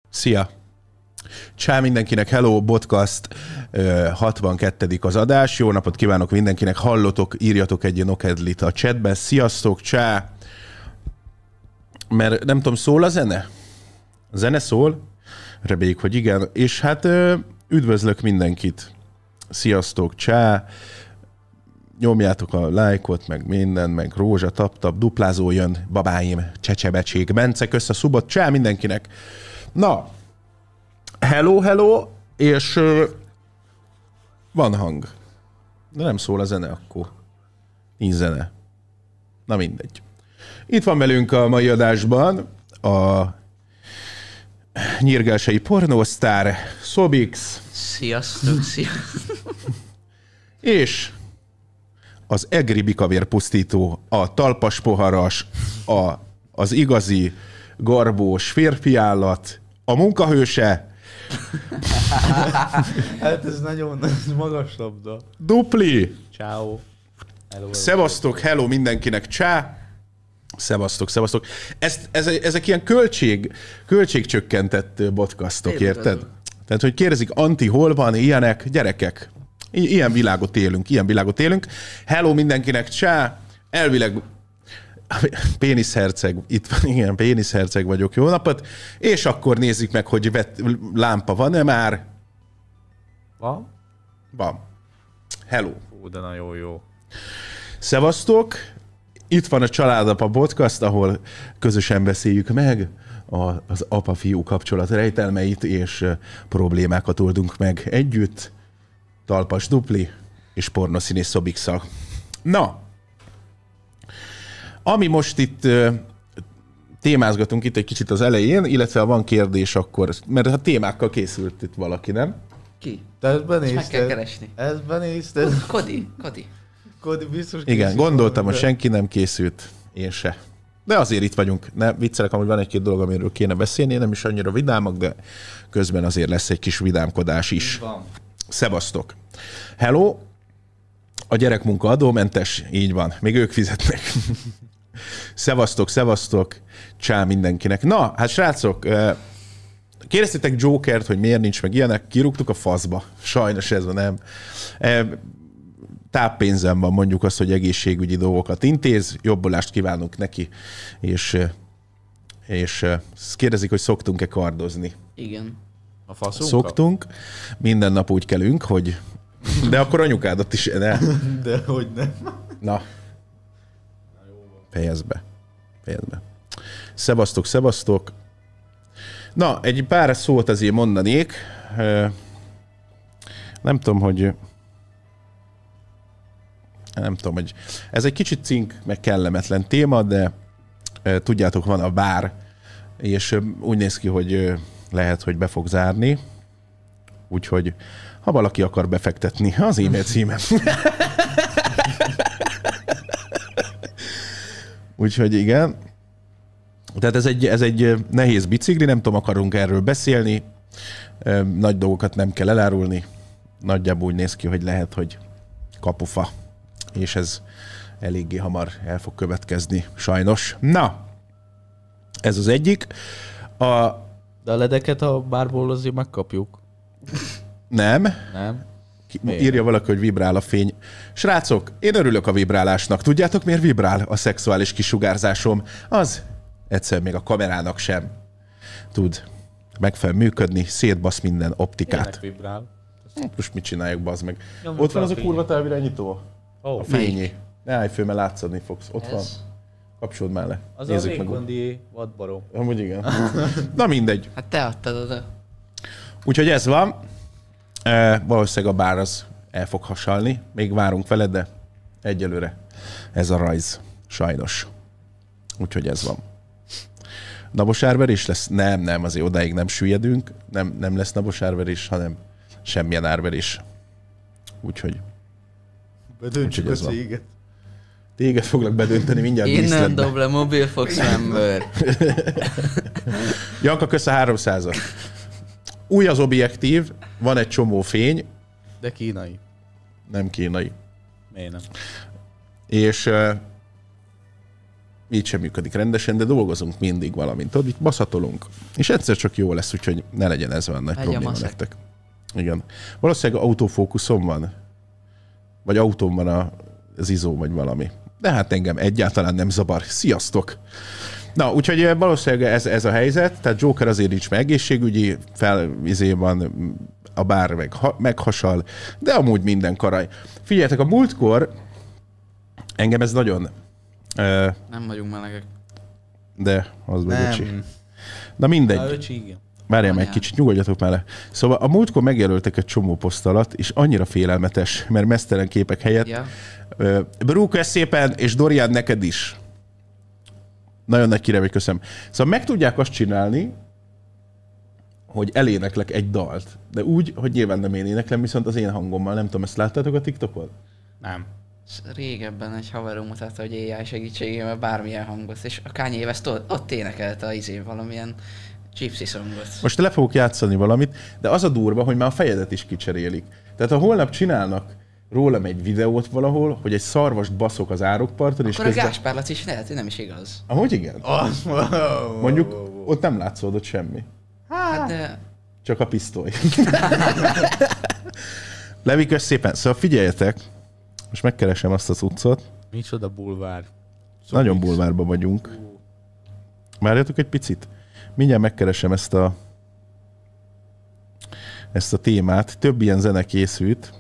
Szia! Csá mindenkinek, hello, podcast 62. az adás. Jó napot kívánok mindenkinek, hallotok, írjatok egy nokedlit a chatbe. Sziasztok, csá! Mert nem tudom, szól a zene? A zene szól? Reméljük, hogy igen. És hát üdvözlök mindenkit. Sziasztok, csá! Nyomjátok a lájkot, meg minden, meg rózsa, tap-tap, duplázó jön, babáim, csecsebecsék, Bence, kösz a szubot, csá mindenkinek! Na, hello, és van hang. De nem szól a zene akkor. Nincs zene. Na mindegy. Itt van velünk a mai adásban a nyírgelsei pornósztár, Szobix. Sziasztok, sziasztok. És az egri bikavér pusztító, a talpas poharas, az igazi garbós férfi állat, a munkahőse. Hát ez nagyon magas labda. Dupli. Ciao. Szevasztok, hello mindenkinek, csá. Szevasztok. Ezek ilyen költségcsökkentett podcastok, érted? Tehát, hogy kérdezik, Anti, hol van, ilyenek, gyerekek. Ilyen világot élünk. Hello mindenkinek, csá. Elvileg péniszherceg, itt van, igen, péniszherceg vagyok, jó napot. És akkor nézzük meg, hogy lámpa van-e már? Van. Hello. De nagyon jó. Szevasztok. Itt van a Családapa podcast, ahol közösen beszéljük meg az apa-fiú kapcsolat rejtelmeit, és problémákat oldunk meg együtt. Talpas Dupli és pornoszínész Szobikszal. Na, ami most itt témázgatunk itt egy kicsit az elején, illetve ha van kérdés, akkor, mert a témákkal készült itt valaki, nem? Ki? Te ezt benézted? Meg kell keresni. Ezt benézted? Kodi biztos igen, gondoltam, hogy senki nem készült, én se. De azért itt vagyunk. Ne viccelek, amúgy van egy-két dolog, amiről kéne beszélni, nem is annyira vidámak, de közben azért lesz egy kis vidámkodás is. Van. Szevasztok. Hello. A gyerekmunka adómentes, így van. Még ők fizetnek. Szevasztok. Csá mindenkinek. Na, hát srácok, kérdeztétek Jokert, hogy miért nincs meg ilyenek, kirúgtuk a faszba. Sajnos ez van, nem. Táppénzem van, mondjuk azt, hogy egészségügyi dolgokat intéz, jobbulást kívánunk neki, és kérdezik, hogy szoktunk-e kardozni. Igen. A faszunkkal? Szoktunk. Minden nap úgy kelünk, hogy... De akkor anyukádat is... Ne. De hogy nem. Na. Fejezd be. Szevasztok. Na, egy pár szót azért mondanék. Nem tudom, hogy ez egy kicsit cink, meg kellemetlen téma, de tudjátok, van a bár, és úgy néz ki, hogy lehet, hogy be fog zárni. Úgyhogy, ha valaki akar befektetni, az e-mail címem. Úgyhogy igen. Tehát ez egy nehéz bicikli, nem tudom, akarunk erről beszélni. Nagy dolgokat nem kell elárulni. Nagyjából úgy néz ki, hogy lehet, hogy kapufa. És ez eléggé hamar el fog következni, sajnos. Na, ez az egyik. De a ledeket a bárból azért megkapjuk. Nem. Miért? Írja valaki, hogy vibrál a fény. Srácok, én örülök a vibrálásnak. Tudjátok, miért vibrál a szexuális kisugárzásom? Az egyszer még a kamerának sem tud megfelelően működni, szétbasz minden optikát. Ilyenek vibrál. Most mit csináljuk, bazd meg? Nyomjuk Ott van a az a fény. kurva távirányító? Oh, A fényé. Ne állj föl, mert látszani fogsz. Ott Ez? van. Kapcsold már le. az Nézzük a meg. végkondi vadbarom. Amúgy igen. Na mindegy. Hát te adtad oda. Úgyhogy ez van. Valószínűleg a bár az el fog hasalni. Még várunk vele, de egyelőre ez a rajz. Sajnos. Úgyhogy ez van. Nabosárverés lesz? Nem, azért odáig nem süllyedünk. Nem lesz nabosárverés, hanem semmilyen árverés. Úgyhogy Bedöntsük a ez van. céget. téged foglak bedönteni mindjárt Innen díszletbe. dob le Mobilfox member. Janka, kösz a 300-at. Új az objektív, van egy csomó fény, De kínai. nem kínai. Miért nem? És így sem működik rendesen, de dolgozunk mindig valamint. Tudod, itt baszhatolunk. És egyszer csak jó lesz, úgyhogy ne legyen ez olyan nagy probléma nektek. Igen. Valószínűleg autofókuszom van. Vagy autón van az izó, vagy valami. De hát engem egyáltalán nem zavar. Sziasztok! Na, úgyhogy valószínűleg ez a helyzet, tehát Joker azért nincs meg egészségügyi felvizében, a bár meghasal, de amúgy minden karaj. Figyeljetek, a múltkor engem ez nagyon... Nem vagyunk melegek. De, az vagy öcsi. Nem. Na mindegy. A öcsi, igen. Várjál meg egy kicsit, nyugodjatok már le. Szóval a múltkor megjelöltek egy csomó poszt alatt, és annyira félelmetes, mert meztelen képek helyett. Ja. Brú, kösz szépen, és Dorian, neked is. Nagyon nagy kirevény, köszönöm. Szóval meg tudják azt csinálni, hogy eléneklek egy dalt, de úgy, hogy nyilván nem én éneklem, viszont az én hangommal. Nem tudom, ezt láttátok a TikTokon? Nem. Régebben egy haverom mutatta, hogy AI segítségével bármilyen hangot, és a Kanye West ott énekelte a valamilyen gypsy songot. Most le fogok játszani valamit, de az a durva, hogy már a fejedet is kicserélik. Tehát ha holnap csinálnak rólam egy videót valahol, hogy egy szarvast baszok az árokparton, és akkor a Gáspár Laci is lehet, hogy nem is igaz. Ahogy igen? Mondjuk ott nem látszódott semmi. Hát de... Csak a pisztoly. Levi, kösz szépen. Szóval figyeljetek, most megkeresem azt az utcot. Micsoda bulvár. Nagyon bulvárban vagyunk. Várjatok egy picit. Mindjárt megkeresem ezt a témát. Több ilyen zene készült.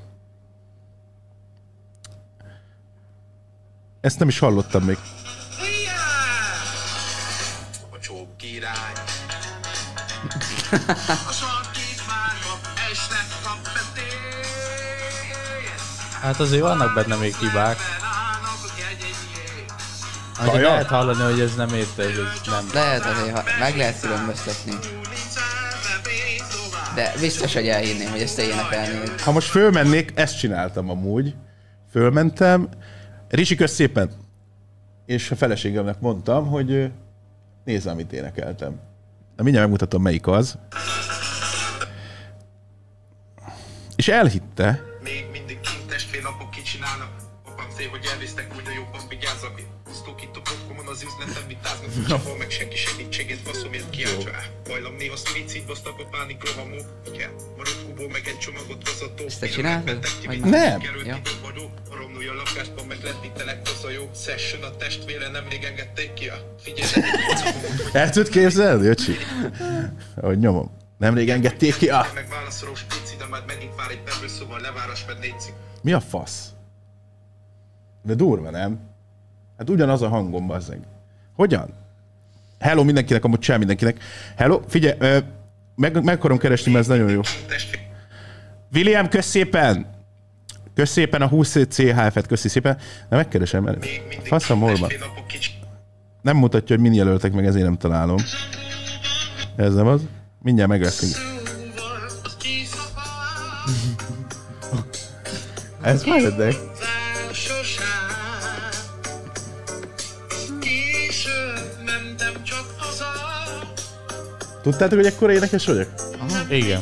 Ezt nem is hallottam még. A csók király. Hát azért vannak benne még hibák. Azért Kaja? lehet hallani, hogy ez nem érte, hogy ez nem... Lehet azért, meg lehet különböztetni. De biztos, hogy elhinném, hogy ezt te énekelnéd. Ha most fölmennék, ezt csináltam amúgy. Fölmentem. Risi, kösz szépen. És a feleségemnek mondtam, hogy nézze, amit énekeltem. Na, mindjárt megmutatom, melyik az. És elhitte. Még mindig kint testvérlapok kicsinálnak. Apám fél, hogy elvisztek, úgy a jobban vigyázzak. Sztókítok.com-on az üzletem vitáznak. Csapol meg senki segítségét, faszomért kiáltsa. Hajlam néha szlicit, basztak a pánik rohamó. Igen, marokkóból meg egy csomagot hozató. Ezt te csináltad? Vagy Nem. Ja. A romlói a lakásban, meg lett vittelek kaszajó. Session a testvére, nemrég engedték ki a figyelmet. El tudod képzelni, öcsi? Ahogy nyomom. Nemrég engedték ki a... Meg válaszolós pici, de majd megint vár egy bevő, szóval leváras meg létszik. Mi a fasz? De durva, nem? Hát ugyanaz a hangom, bazzeg. Hogyan? Hello mindenkinek, amúgy csá mindenkinek. Hello, figyelj, meg akarom keresni, mert ez nagyon jó. William, kösz szépen! Kösz szépen a 20 CHF-et, köszi szépen. De megkeresem, mert faszom hol van. Nem mutatja, hogy min jelöltek meg, ezért nem találom. Ez nem az. Mindjárt megveszünk. Ez már érdek. Tudtátok, hogy ekkora énekes vagyok? Igen.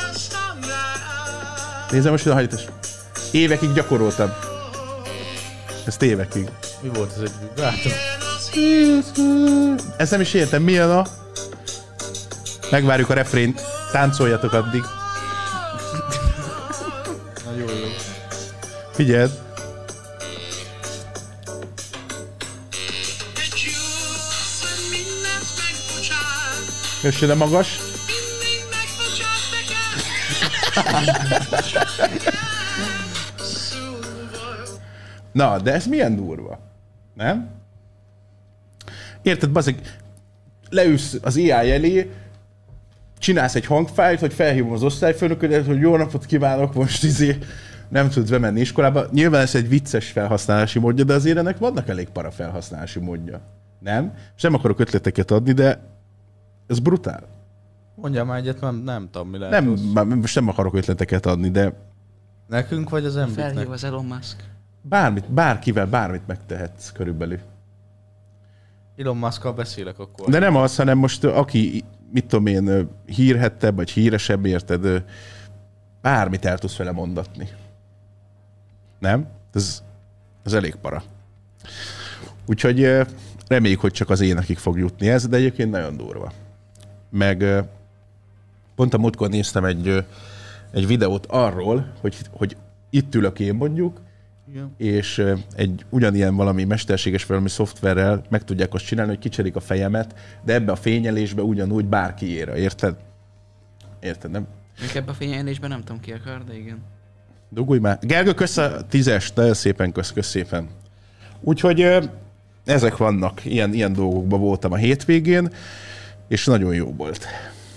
Nézem most a hajtás. Évekig gyakoroltam. Ezt évekig. Mi volt ez egy vibrátor? Ezt nem is értem, milyen a... Megvárjuk a refrént. Táncoljatok addig. Nagyon jó. Figyeld. Kössön a magas. Na, de ez milyen durva? Nem? Érted, bazeg, leülsz az AI elé, csinálsz egy hangfájlt, hogy felhívom az osztályfőnöködet, hogy jó napot kívánok, most nem tudsz bemenni iskolába. Nyilván ez egy vicces felhasználási módja, de azért ennek vannak elég para felhasználási módja. Nem? És nem akarok ötleteket adni, de ez brutál. Mondjál már egyet, nem tudom, mi lehet. Most nem akarok ötleteket adni, de Nekünk vagy az embernek? Felhív az Elon Musk. bárkivel bármit megtehetsz körülbelül. Elon Muskkal beszélek akkor. De nem az, hanem most aki, mit tudom én, hírhettebb, vagy híresebb, érted, bármit el tudsz vele mondatni. Nem? Ez elég para. Úgyhogy Reméljük, hogy csak az énekig fog jutni ez, de egyébként nagyon durva. Meg pont a múltkor néztem egy videót arról, hogy itt ülök én mondjuk, igen. És egy ugyanilyen valami mesterséges valami szoftverrel meg tudják azt csinálni, hogy kicserik a fejemet, de ebbe a fényelésbe ugyanúgy bárkiére, érted? Érted, nem? Még ebbe a fényelésben nem tudom ki akar, de igen. Dugulj már. Gergő, kösz a 10-es, nagyon szépen kösz szépen. Úgyhogy ezek vannak, ilyen dolgokban voltam a hétvégén, és nagyon jó volt.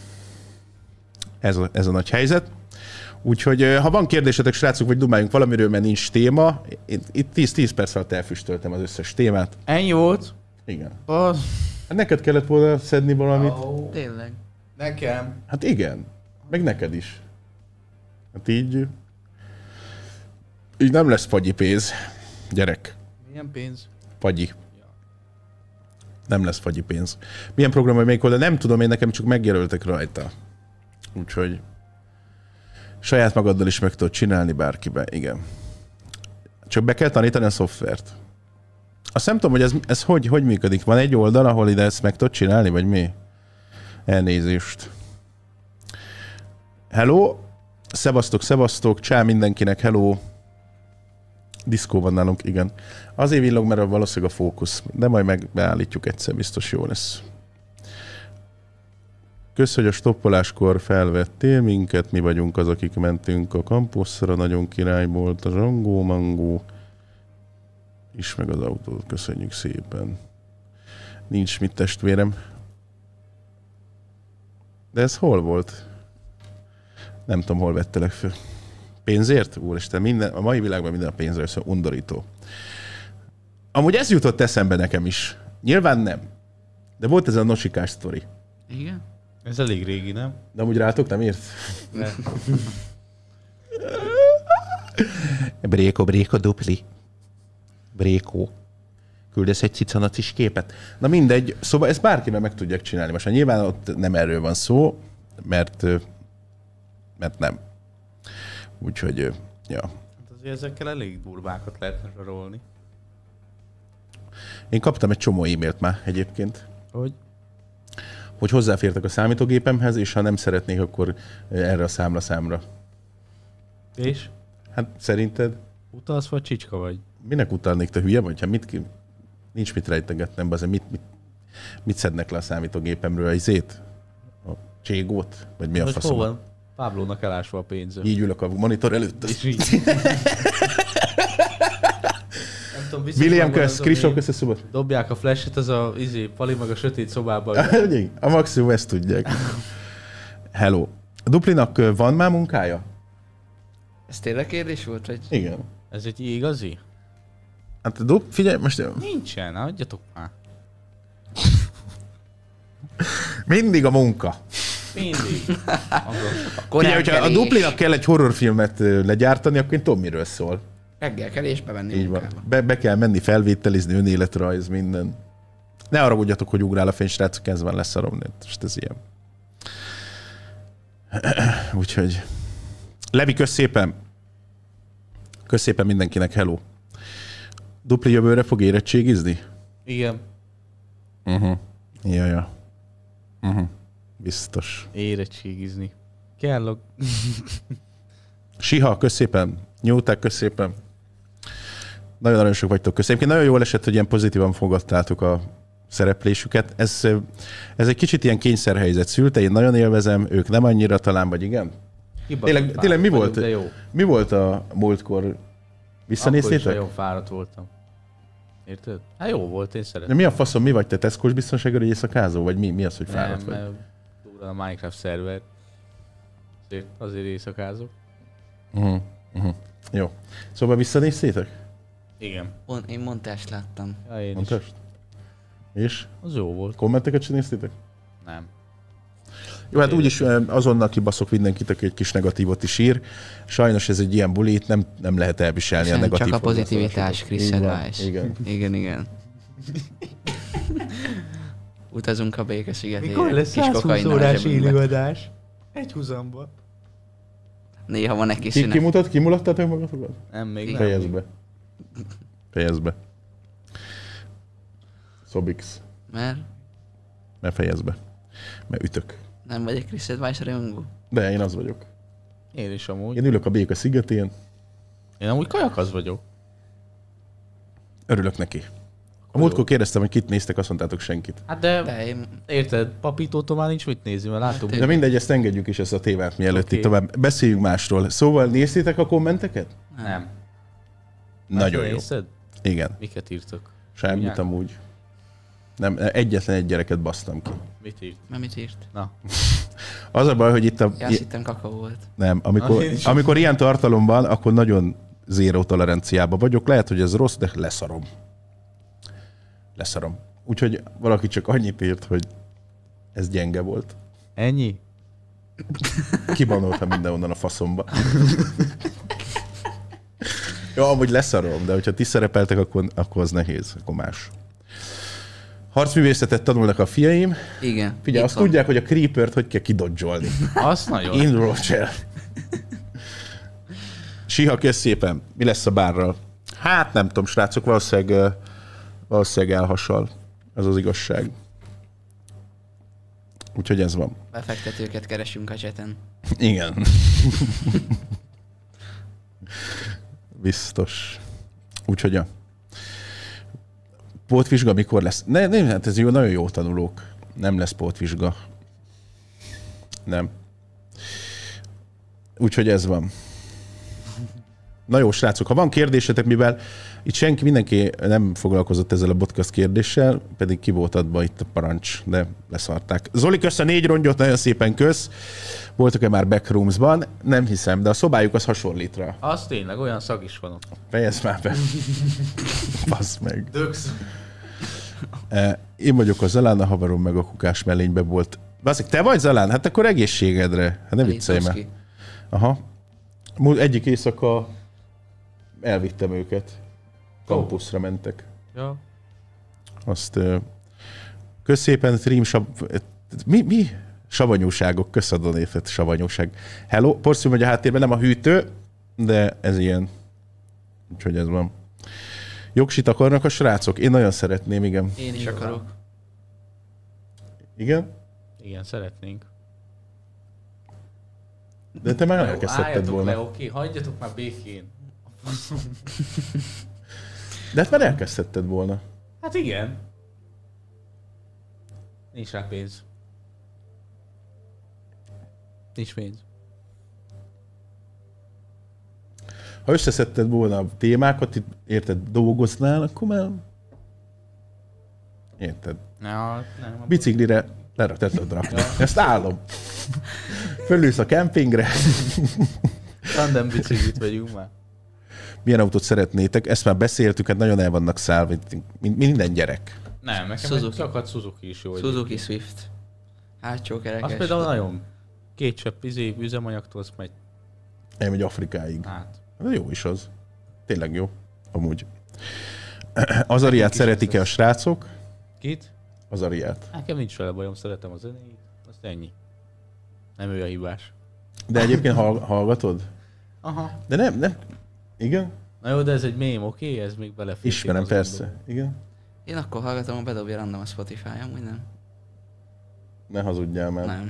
Ez a nagy helyzet. Úgyhogy ha van kérdésetek, srácok, vagy dumáljunk valamiről, mert nincs téma, itt 10 perc alatt elfüstöltem az összes témát. Ennyi volt? Igen. Neked kellett volna szedni valamit. Oh. Tényleg. Nekem. Hát igen. Meg neked is. Hát így nem lesz fagyi pénz. Gyerek. Milyen pénz? Fagyi. Nem lesz fagyi pénz. Milyen program, hogy melyik oldal? Nem tudom, én nekem csak megjelöltek rajta. Úgyhogy saját magaddal is meg tudod csinálni bárkibe, igen. Csak be kell tanítani a szoftvert. Azt nem tudom, hogy ez hogy működik. Van egy oldal, ahol ide ezt meg tudod csinálni, vagy mi? Elnézést. Hello! Szevasztok, csá mindenkinek, hello! Diszkó van nálunk, igen. Azért villog, mert valószínűleg a fókusz. De majd megbeállítjuk egyszer, biztos jó lesz. Kösz, hogy a stoppoláskor felvettél minket, mi vagyunk az, akik mentünk a kampuszra, nagyon király volt a zsangó, mangó. Is meg az autót, köszönjük szépen. Nincs mit, testvérem. De ez hol volt? Nem tudom, hol vettelek föl. Pénzért? Úristen, a mai világban minden a pénzről, szóval undorító. Amúgy ez jutott eszembe nekem is. Nyilván nem. De volt ez a nosikás sztori. Igen? Ez elég régi, nem? De amúgy rátok nem írt? Ne. Bréko, dupli. Bréko. Küldesz egy cicanacis képet. Na mindegy, szóval ezt bárkivel meg tudják csinálni. Most nyilván ott nem erről van szó, mert nem. Úgyhogy, ja. Hát azért ezekkel elég durvákat lehetne zsarolni. Én kaptam egy csomó e-mailt már egyébként. Hogy hozzáfértek a számítógépemhez, és ha nem szeretnék, akkor erre a számra. És? Hát szerinted? Utalsz vagy csicska vagy? Minek utalnék, te hülye vagy? Hát nincs mit rejtegetnem, azért mit szednek le a számítógépemről? Izét? A cségót? Vagy mi a faszom? Hol van? Páblónak elásva a pénze. Így ülök a monitor előtt. És így. William, kösz, Kristóf, kösz a szubat. Dobják a flashet, az a Pali meg a sötét szobában. A maximum ezt tudják. Hello. A Duplinak van már munkája? Ez tényleg kérdés volt, vagy? Igen. Ez egy igazi? Hát figyelj, most... Nincsen, adjatok már. Mindig a munka. Mindig. Figyelj, hogyha a Duplinak kell egy horrorfilmet legyártani, akkor én tudom, miről szól. Reggel kell és bemenni Így van. munkába. Be kell menni, felvételizni, önéletrajz, minden. Ne arra ugyatok, hogy ugrál a fény, srácok, ez van lesz a romnet. Most ez ilyen. Úgyhogy... Levi, kösz szépen. Kösz szépen mindenkinek, hello. Dupli jövőre fog érettségizni? Igen. Ja. Biztos. Érettségizni. Kell a... Siha, kösz szépen. Nyújták, kösz szépen. Nagyon-nagyon sok vagytok, köszönöm. Nagyon jól esett, hogy ilyen pozitívan fogadtátok a szereplésüket. Ez egy kicsit ilyen kényszerhelyzet szülte, én nagyon élvezem, ők nem annyira talán, vagy igen? Tényleg mi volt? Mi volt a múltkor? Visszanéztétek? Akkor is nagyon fáradt voltam. Érted? Hát jó volt, én szeretem. De mi a faszom, mi vagy te, Tesco-s biztonságőr, hogy éjszakázó? Vagy mi az, hogy fáradt vagy? Nem, durva a Minecraft szerver. Azért éjszakázok. Jó. Szóval visszanéztétek? Igen. Én montást láttam. Ja, én Montást? És? Az jó volt. Kommenteket sem néztétek? Nem. Jó, hát úgyis azonnal kibaszok mindenkit, aki egy kis negatívot is ír. Sajnos ez egy ilyen buli, itt nem lehet elviselni a negatív. Csak a pozitivitás, Chris Advice. Igen. Utazunk a Békeszigetére. Mikor lesz 120 órás élőadás? Egy húzamba. Néha van egy kis szünet. Kimulattátok magatokat? Nem, még nem. Fejezd be. Szobix. Mert Ne fejezd be. Mert ütök. nem vagyok Chris Advice rajongó. De én az vagyok. Én is amúgy. Én ülök a Béka szigetén, Én amúgy kajakaz vagyok. örülök neki. A múltkor kérdeztem, hogy kit néztek, azt mondtátok senkit. Hát de De én... érted, Papítótól már nincs mit nézni, mert látom. Hát De mindegy, ezt engedjük is, ezt a témát mielőtt Oké. itt tovább. Beszéljünk másról. Szóval néztétek a kommenteket? Nem. Nagyon jó. Nézted? Igen. Miket írtok? Semmit Mindjárt. amúgy. Nem, egyetlen egy gyereket basztam ki. Mit írt? Mert mit írt? Na. Az a baj, hogy itt Ja, azt hittem kakaó volt. Nem, Én is. amikor ilyen tartalom van, akkor nagyon zéró toleranciában vagyok. Lehet, hogy ez rossz, de leszarom. Leszarom. Úgyhogy valaki csak annyit írt, hogy ez gyenge volt. Ennyi? Kibanoltam mindenonnan a faszomba. Jó, amúgy leszarom, de hogyha ti szerepeltek, akkor az nehéz, akkor más. Harcművészetet tanulnak a fiaim. Igen. Figyelj, azt tudják, hogy a Creepert hogy kell kidodzsolni. Azt nagyon. In Rochelle. Siha, kösz szépen. Mi lesz a bárral? Hát nem tudom, srácok, valószínűleg elhasal. Ez az igazság. Úgyhogy ez van. Befektetőket keresünk a cseten. Igen. Biztos. Úgyhogy a pótvizsga mikor lesz? Nem, hát ez jó, nagyon jó tanulók. Nem lesz pótvizsga. Nem. Úgyhogy ez van. Na jó, srácok, ha van kérdésetek, mivel itt mindenki nem foglalkozott ezzel a podcast kérdéssel, pedig ki volt adva itt a parancs, de leszarták. Zoli, kösz a 4 rongyot, nagyon szépen kösz. Voltak-e már backroomsban? Nem hiszem, de a szobájuk az hasonlít rá. Az tényleg, olyan szag is van ott. Fejezd már be. Basz meg. Dögsz. Én vagyok a Zalán, a haverom meg a kukás mellénybe volt. Baszik, te vagy Zalán? Hát akkor egészségedre. Hát ne viccelj már. Litovszki. Aha. Egyik éjszaka elvittem őket. Kampuszra mentek. Ja. Azt kösz szépen, stream mi? Savanyúságok, kösz a donétet, savanyúság. Hello, porszum vagy a háttérben, nem a hűtő, de ez ilyen. Úgyhogy ez van. Jogsit akarnak a srácok? Én nagyon szeretném, igen. Én is akarok. Igen? Igen, szeretnénk. De te már Jó, elkezdhetted álljatok volna. le, oké, hagyjatok már békén. De hát már elkezdhetted volna. Hát igen. Nincs rá pénz. Nincs pénz. Ha összeszedted volna a témákat, itt érted, dolgoznál, akkor már... Érted. Ja, nem. Biciklire lehetetlen rakni. Ezt állom. Fölülsz a kempingre. Tandem biciklit vegyünk már. Milyen autót szeretnétek? Ezt már beszéltük, hát nagyon el vannak szállva. Minden gyerek. Nem, nekem Suzuki. egy szakadt Suzuki is jó. Suzuki Swift. Hátsó kerekes. Az például nagyon. 2 csepp üzemanyagtól azt megy. Elmegy Afrikáig. Hát. De jó is az. Tényleg jó. Amúgy. Az Ariát is szeretik-e a ez. srácok? Kit? Az Ariát. Nekem nincs vele bajom, szeretem a zenéjét. Azt ennyi. Nem ő a hibás. De egyébként hallgatod? Aha. De nem. Igen? Na jó, de ez egy mém, oké? Ez még belefér. Ismerem, persze. Igen? Én akkor hallgatom, ha bedobja random a Spotify, amúgy nem. Ne hazudjál már. Nem.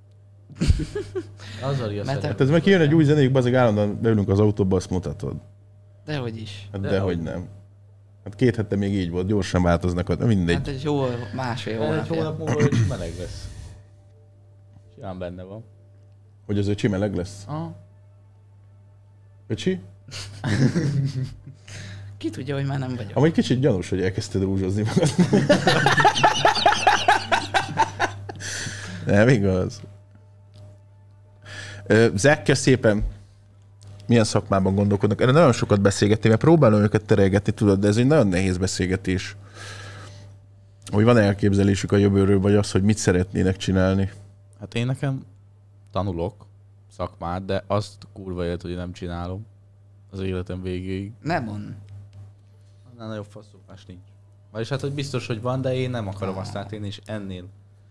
Az Aria Mert Hát ez meg kijön egy új zenéjük, bazeg állandóan beülünk az autóba, azt mutatod. Dehogy is. Hát De dehogy hogy? nem. Hát 2 hete még így volt, gyorsan változnak, de mindegy. Hát egy jó másfél Egy hónapja. hónap múlva hogy meleg lesz. Simán benne van. Hogy az öcsi meleg lesz. Aha. Öcsi? Ki tudja, hogy már nem vagyok. Amúgy kicsit gyanús, hogy elkezdted rúzsozni magad. Nem igaz. Zekkel szépen milyen szakmában gondolkodnak? Erre nagyon sokat beszélgettem, mert próbálom őket terelgetni, tudod, de ez egy nagyon nehéz beszélgetés. Hogy van elképzelésük a jövőről, vagy az, hogy mit szeretnének csinálni. Hát én nekem tanulok szakmát, de azt kurva élet, hogy nem csinálom az életem végéig. Nem mond. Annál nagyobb faszopás nincs. Vagyis hát, hogy biztos, hogy van, de én nem akarom azt átélni, és ennél.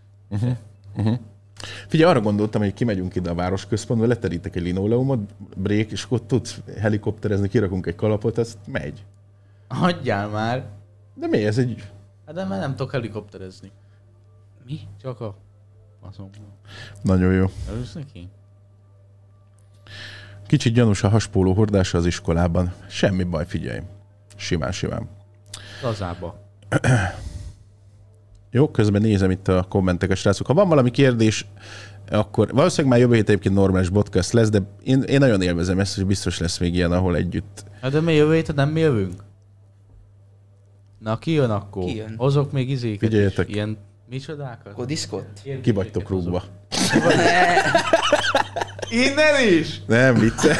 Figyelj, arra gondoltam, hogy kimegyünk ide a városközpontba, leterítek egy linoleumot, break, és akkor tudsz helikopterezni, kirakunk egy kalapot, ez megy. Hagyjál már! De mi ez egy... Hát de már nem tudok helikopterezni. Mi? Csak a... Azt mondom. Nagyon jó. Örülsz neki? Kicsit gyanús a haspóló hordása az iskolában. Semmi baj, figyelj. Simán. Lazába. Jó, közben nézem itt a kommenteket, srácok. Ha van valami kérdés, akkor valószínűleg már jövő hét egyébként normális podcast lesz, de én nagyon élvezem ezt, hogy biztos lesz még ilyen, ahol együtt. Hát de mi jövő héten nem mi jövünk? Na ki jön akkor? Ki jön? Hozok még izéket Figyeljetek. is. Ilyen micsodákat? Akkor diszkot? Ki vagytok rúgva. Innen is? Nem,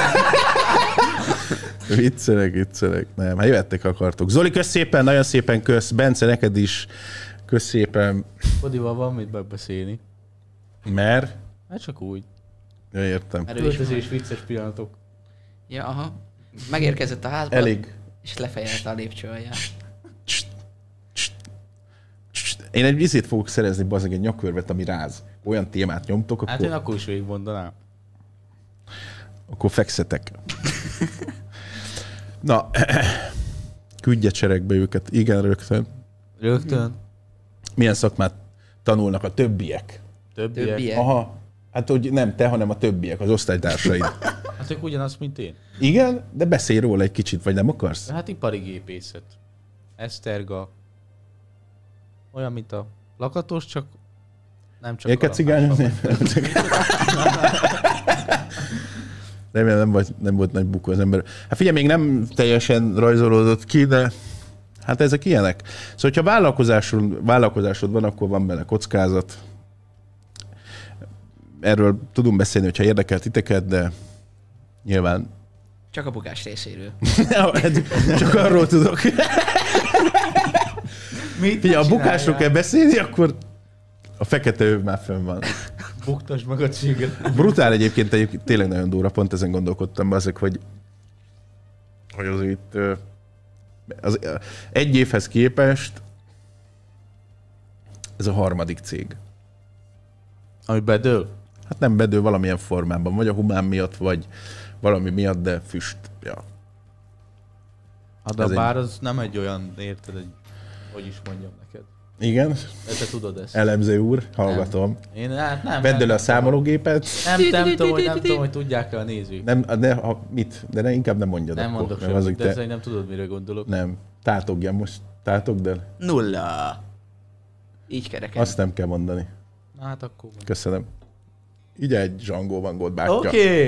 viccelek. Nem, hát jöttek akartok. Zoli, kösz szépen, nagyon szépen kösz. Bence, neked is. Kösz szépen. Odival van mit megbeszélni. Mert? Hát csak úgy. Ja, értem. Költözés vicces pillanatok. Ja, aha. Megérkezett a házba, Elég. és lefejelte a lépcső alján. Én egy vizét fogok szerezni, bazdmeg egy nyakörvet, ami ráz. Olyan témát nyomtok, Hát én akkor, akkor is végigmondanám. akkor fekszetek. Na, küldje cserekbe őket. Igen, rögtön. Rögtön. Milyen szakmát tanulnak a többiek? Többiek. Aha. Hát, hogy nem te, hanem a többiek, az osztálytársaid. Hát ők ugyanaz, mint én. Igen, de beszélj róla egy kicsit, vagy nem akarsz? Hát ipari gépészet. Eszterga. Olyan, mint a lakatos, csak nem csak Érke cigányozni? Remélem nem volt nagy bukó az ember. Hát figyelj, még nem teljesen rajzolódott ki, de hát ezek ilyenek. Szóval, hogyha vállalkozásod van, akkor van benne kockázat. Erről tudunk beszélni, hogyha érdekel titeket, de nyilván Csak a bukás részéről. csak arról tudok. Figyelj, a bukásról kell beszélni, akkor a fekete öv már fönn van. Buktasd meg a cséget. Brutál egyébként tényleg nagyon durva, pont ezen gondolkodtam azok, hogy az itt az egy évhez képest ez a harmadik cég. Ami bedől? Hát nem bedől valamilyen formában, vagy a humán miatt, vagy valami miatt, de füst. Ja. Hát de Ez bár az nem egy olyan, érted, hogy is mondjam neked. Igen, De te tudod ezt. elemző úr, hallgatom. Én hát nem. Vedd elő a számológépet. Nem tudom, hogy tudják-e a nézők. Nem, mit? De inkább nem mondjad Nem akkor, mondok mert semmit, azok de ezzel nem tudod, mire gondolok. Nem. Tátogjam most. Tátogd el. 0. Így kereken. Azt nem kell mondani. Na hát akkor... Köszönöm. Így egy zsangó van gót bátya. Oké.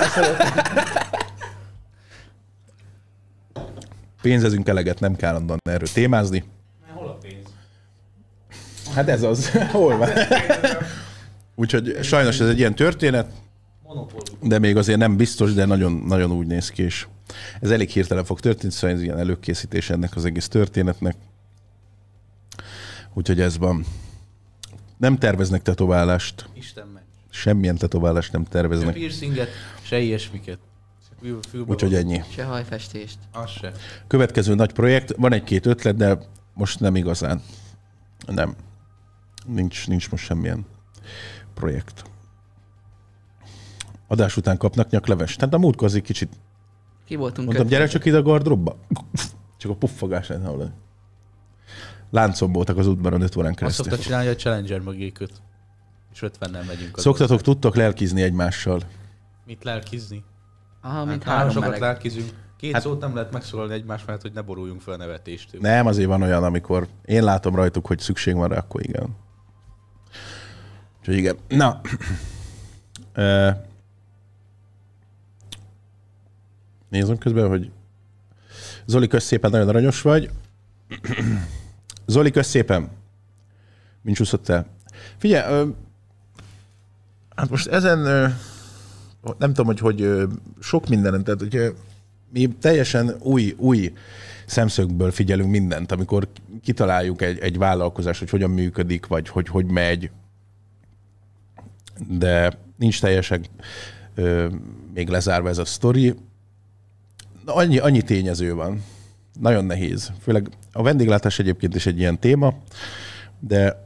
Pénzezünk eleget, nem kell andan erről témázni. Hol a pénz? Hát ez az. Hol van? Úgyhogy sajnos ez egy ilyen történet, Monopólium. de még azért nem biztos, de nagyon, nagyon úgy néz ki, és ez elég hirtelen fog történni, szóval ez ilyen előkészítés ennek az egész történetnek. Úgyhogy ez van. Nem terveznek tetoválást. Isten ments. Semmilyen tetoválást nem Se terveznek. piercinget, se ilyesmiket. Úgyhogy ennyi. Se hajfestést. Az se. Következő nagy projekt, van egy-két ötlet, de most nem igazán. Nem. Nincs most semmilyen projekt. Adás után kapnak nyaklevest. Tehát a múltkor azért kicsit Ki voltunk mondtam, kötve. gyere csak ide a gardróbba. Csak a puffogás lehet hallani. Láncon voltak az útban 5 órán Azt keresztül. szokta csinálni, hogy a Challenger mögé köt. És 50-nel megyünk. Az Szoktatok, ország. tudtok lelkizni egymással. Mit lelkizni? Aha, mint Hát, három sokat meleg. lelkizünk. Két Hát- szót nem lehet megszólalni egymás mellett, hogy ne boruljunk fel a nevetéstől. Nem, azért van olyan, amikor én látom rajtuk, hogy szükség van rá, akkor igen. Úgyhogy igen. Na. Nézem közben, hogy Zoli, kösz szépen, nagyon aranyos vagy. Zoli, kösz szépen. Mint csúszott el. Figyelj, hát most ezen nem tudom, hogy sok mindenen, tehát hogy mi teljesen új szemszögből figyelünk mindent, amikor kitaláljuk egy vállalkozás, hogy hogyan működik, vagy hogy megy, de nincs teljesen még lezárva ez a sztori. Annyi tényező van. Nagyon nehéz. Főleg a vendéglátás egyébként is egy ilyen téma, de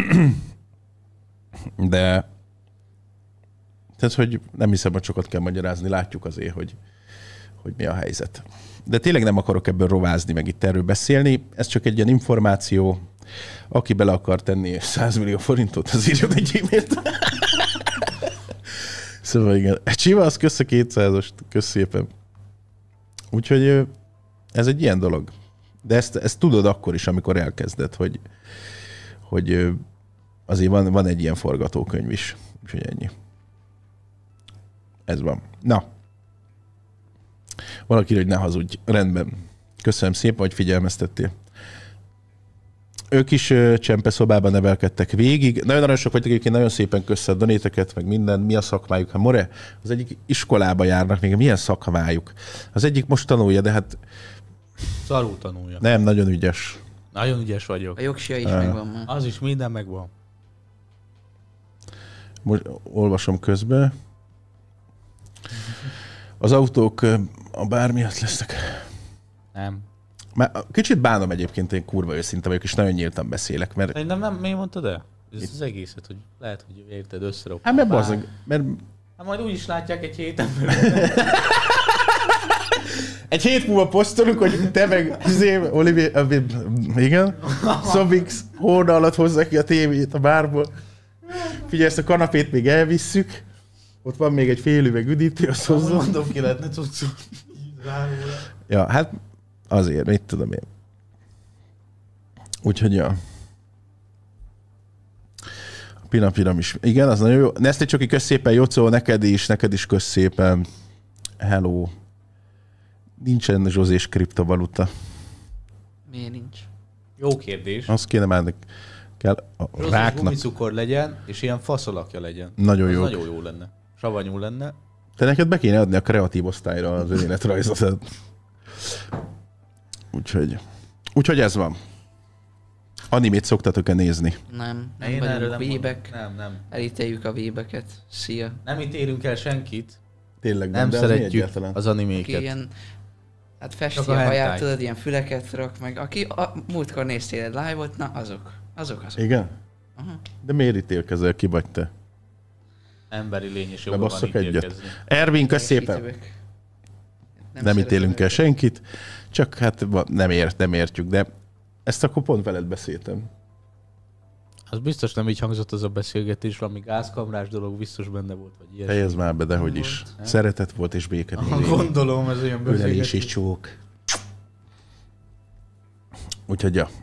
tehát, hogy nem hiszem, hogy sokat kell magyarázni, látjuk azért, hogy mi a helyzet. De tényleg nem akarok ebből rovázni, meg itt erről beszélni. Ez csak egy ilyen információ, Aki bele akar tenni 100 millió forintot, az írjon egy e-mailt. Szóval igen. Csivasz, kösz a 200-ost. Kösz szépen. Úgyhogy ez egy ilyen dolog. De ezt tudod akkor is, amikor elkezded, hogy azért van egy ilyen forgatókönyv is. Úgyhogy ennyi. Ez van. Na. Valaki, hogy ne hazudj. Rendben. Köszönöm szépen, hogy figyelmeztettél. Ők is csempeszobában nevelkedtek végig. Nagyon sok vagytok egyébként, nagyon szépen köszönöm a donéteket, meg minden. Mi a szakmájuk? Hát more, az egyik iskolába járnak, még milyen szakmájuk? Az egyik most tanulja, de hát... Szarul tanulja. Nem, nagyon ügyes. Nagyon ügyes vagyok. A jogsia is megvan már. Az is minden megvan. Most olvasom közben. Az autók a bár miatt lesznek. Nem. Már kicsit bánom egyébként, én kurva őszinte vagyok, és nagyon nyíltan beszélek, mert... Szerintem nem, miért mondtad el? Ez az egészet, hogy lehet, hogy érted, összeropog. Hát mert bazdmeg, mert... Hát majd úgy is látják egy héten. Egy hét múlva posztolunk, hogy te meg Olivier, igen, Szobix hóna alatt hozza ki a tévét a bárból. Figyelj, ezt a kanapét még elvisszük. Ott van még egy fél üveg üdítő, azt hozzá. Mondom, ki lehetne tudsz. Ja, hát azért, mit tudom én. Úgyhogy ja. A Pinapiramis. Igen, az nagyon jó. Nestlé Csoki, kösz szépen, Jocó, neked is kösz szépen. Hello. Nincsen Zsozés kriptovaluta. Miért nincs? Jó kérdés. Azt kéne már kell a Rossz ráknak. gumicukor legyen, és ilyen faszalakja legyen. Nagyon az jó. Nagyon jó lenne. Savanyú lenne. Te neked be kéne adni a kreatív osztályra az önéletrajzot. Úgyhogy ez van. Animét szoktatok-e nézni? Nem Én erről vagyunk vébek. Nem. Elítéljük a vébeket. Szia. Nem ítélünk el senkit. Tényleg Nem de az mi szeretjük egyáltalán? az Aki animéket. ilyen, hát festi Csak a a haját, hentai. tudod, ilyen füleket rak meg. Aki múltkor néztél egy live-ot, na azok. Igen? Aha. De miért ítélkezel? Ki vagy te? Emberi lény és jobban van Bebasszok egyet. ítélkezni. Ervin, kösz szépen! Kitövök. Nem ítélünk el szeretem senkit, csak hát nem értjük, de ezt akkor pont veled beszéltem. Az biztos nem így hangzott az a beszélgetés, valami gázkamrás dolog biztos benne volt, vagy ilyesmi. Fejezd már be, dehogy is. volt. Szeretet volt és béke. Gondolom, ez olyan Ölelés beszélgetés. és csók. Úgyhogy ja.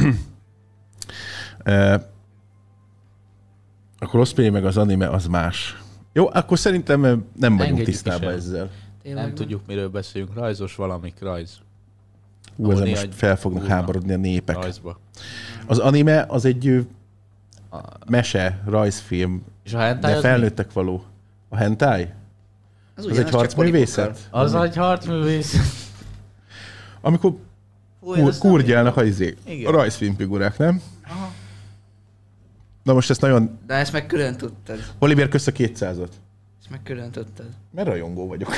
A cosplay meg az anime az más. Jó, akkor szerintem nem vagyunk Engedjük tisztában is el. ezzel. Tényleg Nem van? tudjuk, miről beszélünk. Rajzos valamik rajz. Ezzel Ahol most néha fel fognak úrna háborodni a népek. Rajzba. Az anime az egy mese, rajzfilm, És a hentai de az mi? felnőttek való. A hentai? Az ugyanaz, egy csak harcművészet? polipokkal. Az egy harcművész. Amikor Fú, én ezt nem kurgyálnak a Igen. rajzfilmfigurák, nem? Aha. Na most ezt nagyon... De ezt meg külön tudtad. Oliver, kösz a 200-at. Ezt meg külön tudtad. Mert rajongó vagyok.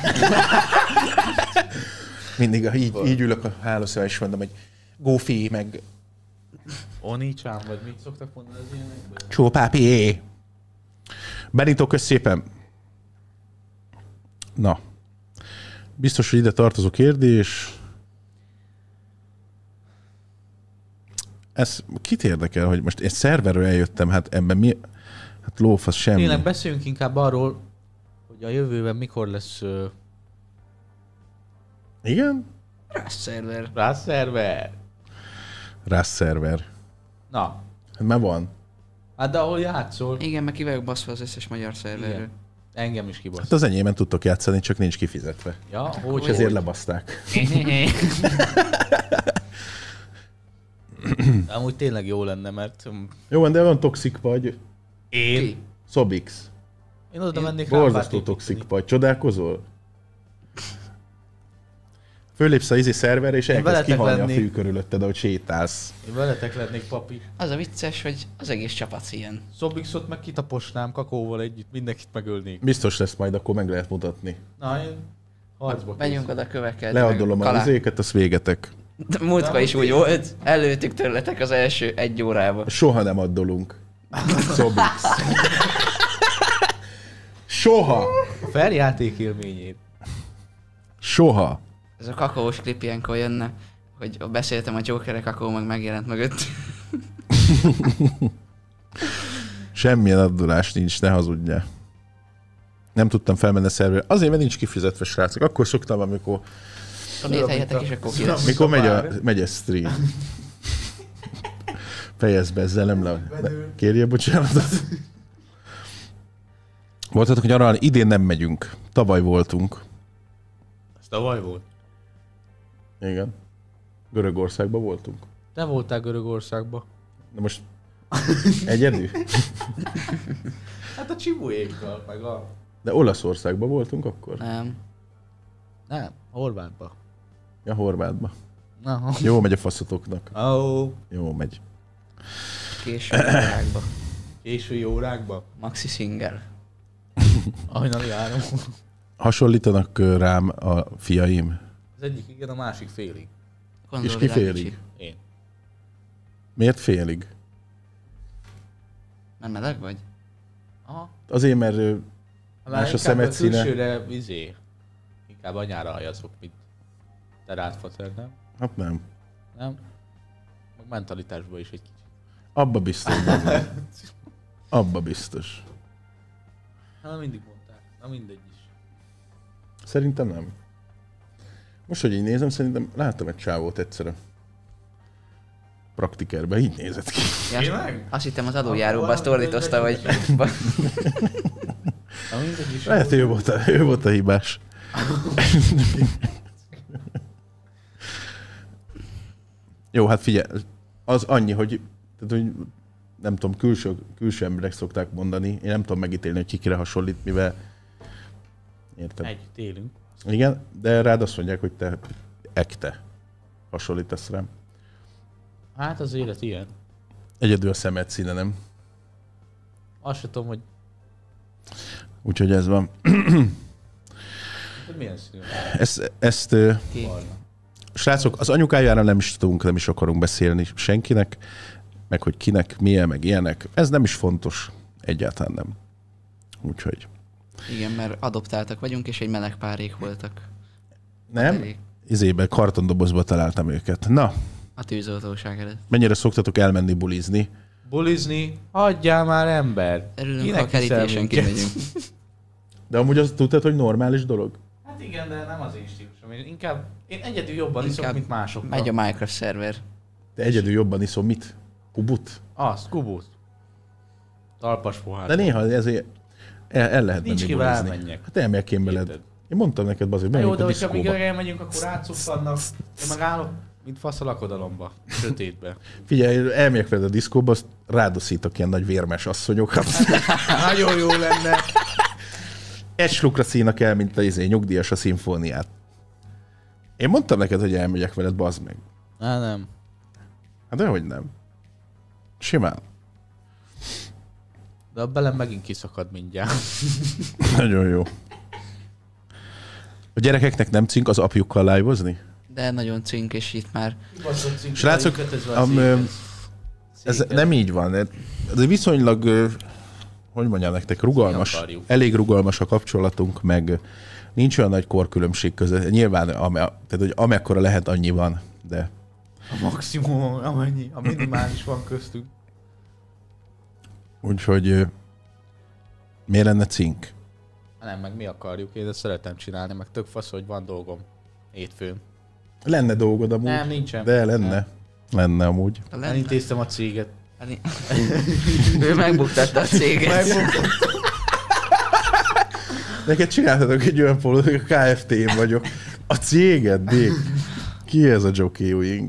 Mindig így ülök a hálószobában, és mondom, hogy Gófi, meg Onicán, vagy mit szoktak mondani az ilyenekben? Csópápi. Benito, kösz szépen. Na. Biztos, hogy ide tartozó kérdés. Ez kit érdekel, hogy most én szerverről eljöttem, hát ebben mi... Hát lófasz semmi. Tényleg beszéljünk inkább arról, hogy a jövőben mikor lesz Igen? Rust szerver. Rust szerver. Rust szerver. Na, Hát már van. hát de ahol játszol, Igen, meg ki vagyok baszva az összes magyar szerverről. Igen. engem is kibasz. Hát az enyémen tudtok játszani, csak nincs kifizetve. Ja, És hogy ezért lebaszták. Amúgy tényleg jó lenne, mert Jó, de van toxik vagy. én Ki? Szobix. Én oda mennék Borzasztó rámpát toxik építeni. vagy. Csodálkozol? Fölépsz a szerverre, és elkezd veletek kihalni a lennék. fű körülötted, ahogy sétálsz. Én veletek lennék, papi. Az a vicces, hogy az egész csapat ilyen. Szobixot meg kitaposnám kakóval együtt, mindenkit megölnék. Biztos lesz majd, akkor meg lehet mutatni. Na, én harcba Menjünk oda kövekkel. Leadolom a izéket, azt végetek. Múltkor is úgy volt, előttük tőletek az első 1 órába. Soha nem addolunk. Szobix. Soha. A feljáték élményét. Soha. Ez a kakaós klip ilyenkor jönne, hogy beszéltem a Jokerre, kakó meg megjelent mögött. Semmilyen addulás nincs, ne hazudjál. Nem tudtam felmenni a szerverre. Azért, mert nincs kifizetve, srácok. Akkor szoktam, amikor Donate-helyetek és akkor ki lesz. mikor megy a stream. Fejezd be ezzel, nem le. Kérje bocsánatot. Voltatok nyaralni? Idén nem megyünk. Tavaly voltunk. Ez tavaly volt? Igen. Görögországban voltunk. Te voltál Görögországban. De most egyedül? Hát a Csibujékkal, meg a... De Olaszországban voltunk akkor? Nem. Nem, Horvátba. Ja, Horvátban. Aha. Jó megy a faszotoknak. Oh. Jó megy. Később órákba. Késői órákba. Maxi single. Hajnali 3. Hasonlítanak rám a fiaim. Az egyik igen, a másik félig. És ki félig? Én. Miért félig? Nem meleg vagy? Aha. Azért, mert más a szemed színe. Külsőre inkább anyára hajazok, mint te rád, fater, nem? Hát nem. Nem? Meg mentalitásban is egy kicsit. Abba biztos. Abba biztos. Hát mindig mondták. Na mindegy is. Szerintem nem. Most, hogy így nézem, szerintem láttam egy csávót egyszer a praktikerben, így nézett ki. Ja, azt hittem az adójáróba, azt ordítozta, hogy... Na mindegy is. Lehet, ő volt a hibás. Jó, hát figyelj, az annyi, hogy, tehát, hogy nem tudom, külső emberek szokták mondani, én nem tudom megítélni, hogy kikire hasonlít, mivel érted? Együtt élünk. Igen, de rád azt mondják, hogy te ekte hasonlítasz rám. Hát az élet ilyen. Egyedül a szemed színe, nem? Azt sem tudom, hogy Úgyhogy ez van. milyen színű. Ezt Ki? srácok, az anyukájára nem is tudunk, nem is akarunk beszélni senkinek, meg hogy kinek, milyen, meg ilyenek. Ez nem is fontos. Egyáltalán nem. Úgyhogy. Igen, mert adoptáltak vagyunk, és egy meleg párék voltak. Nem? Elég. Izébe, kartondobozba találtam őket. Na, A tűzoltóság előtt. mennyire szoktatok elmenni bulizni? Bulizni? Hagyjál már ember! Örülünk, ha a kerítésen kimegyünk. De amúgy azt tudtad, hogy normális dolog? Hát igen, de nem az én stílusom. Én egyedül jobban iszok, mint másokkal. Megy a Minecraft szerver. De egyedül jobban iszol mit? Kubut? Az, kubut. Talpas pohár. De néha ezért el lehet Nincs menni kivel bulizni. elmenjek. Hát elmegyek én veled. Érted? Én mondtam neked, azért Na jó, menjünk de a hogyha még diszkóba. elmegyünk, akkor rátszuffannak. Én meg állok, mint fasz a lakodalomba, sötétbe. Figyelj, elmegyek veled a diszkóba, azt rádoszítok ilyen nagy vérmes asszonyokat. Nagyon jó lenne. Egy slukra színak el, mint a nyugdíjas a szimfóniát. Én mondtam neked, hogy elmegyek veled, bazd meg. Nem. Hát dehogy nem. Simán. De a belem megint kiszakad mindjárt. Nagyon jó. A gyerekeknek nem cink az apjukkal live-ozni? De nagyon cink, és itt már Srácok, ez nem így van. Ez viszonylag, hogy mondjam nektek, rugalmas. akarjuk. Elég rugalmas a kapcsolatunk, meg nincs olyan nagy korkülönbség között. Nyilván, tehát, hogy amekkora lehet, annyi van, de A maximum, amennyi, a minimális van köztünk. úgyhogy miért lenne cink? Nem, meg mi akarjuk, én ezt szeretem csinálni, meg tök fasz, hogy van dolgom hétfőn. Lenne dolgod amúgy. Nem, nincsen. De lenne. Nem. Lenne amúgy. Elintéztem a céget. Ő megbuktatta a céget. Neked csináltatok egy olyan pólót, hogy a KFT-n vagyok. A céged, Dék. Ki ez a Jockey Wing?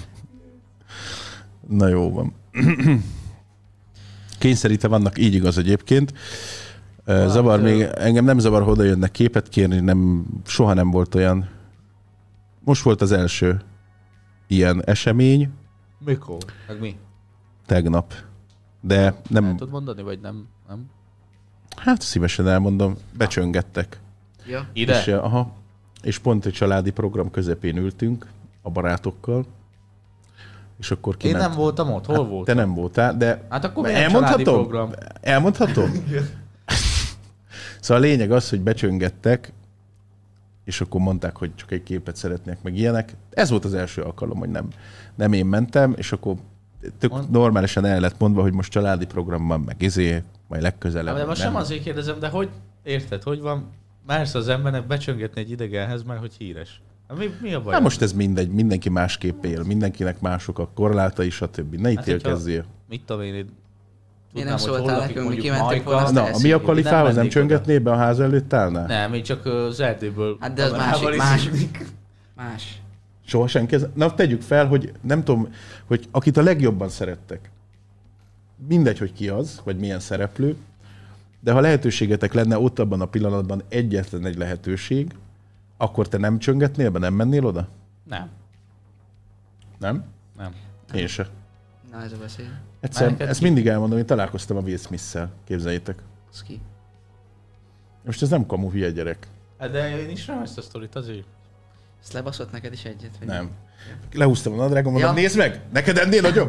Na jó van. Kényszerítve vannak, így igaz egyébként. Zavar még, engem nem zavar, ha oda jönnek képet kérni, nem, soha nem volt olyan. Most volt az első ilyen esemény, Mikor? Meg mi? tegnap. De nem, El tudod mondani, vagy nem? Nem? hát szívesen elmondom, becsöngettek. Ja. Ide? És, és pont egy családi program közepén ültünk a barátokkal, és akkor Én kiment. nem voltam ott, hol Te voltam? nem voltál, de Hát akkor milyen családi program? Elmondhatom? Szóval a lényeg az, hogy becsöngettek, és akkor mondták, hogy csak egy képet szeretnék, meg ilyenek. Ez volt az első alkalom, hogy nem én mentem, és akkor tök normálisan el lett mondva, hogy most családi programban meg majd legközelebb. De most nem azért kérdezem, de hogy érted, hogy van? Mersz az embernek becsöngetni egy idegenhez, mert hogy híres. Mi a baj? Na most ez mindegy, mindenki másképp él, mindenkinek mások a korlátai, stb. Ne ítélkezzél. Mit tudom én nem szóltál nekünk, mi kimentek volna, azt Na, a Mia Khalifához nem csöngetné be a ház előtt állnál? Nem, én csak az Erdélyből. Hát de az más. Soha senki. Na, tegyük fel, hogy nem tudom, hogy akit a legjobban szerettek. Mindegy, hogy ki az, vagy milyen szereplő, de ha lehetőségetek lenne ott abban a pillanatban egyetlen egy lehetőség, akkor te nem csöngetnél be, nem mennél oda? Nem. Nem? Nem. Én se. Na, ez a beszél. Egyszer, ezt mindig elmondom, hogy találkoztam a Will Smith-szel, képzeljétek. Ez ki? Most ez nem kamu, hülye gyerek. De én ismerem ezt a sztorit azért. Ezt lebaszott neked is egyet? Vagy Nem. Lehúztam a nadrágom, mondom, nézd meg, neked ennél nagyobb?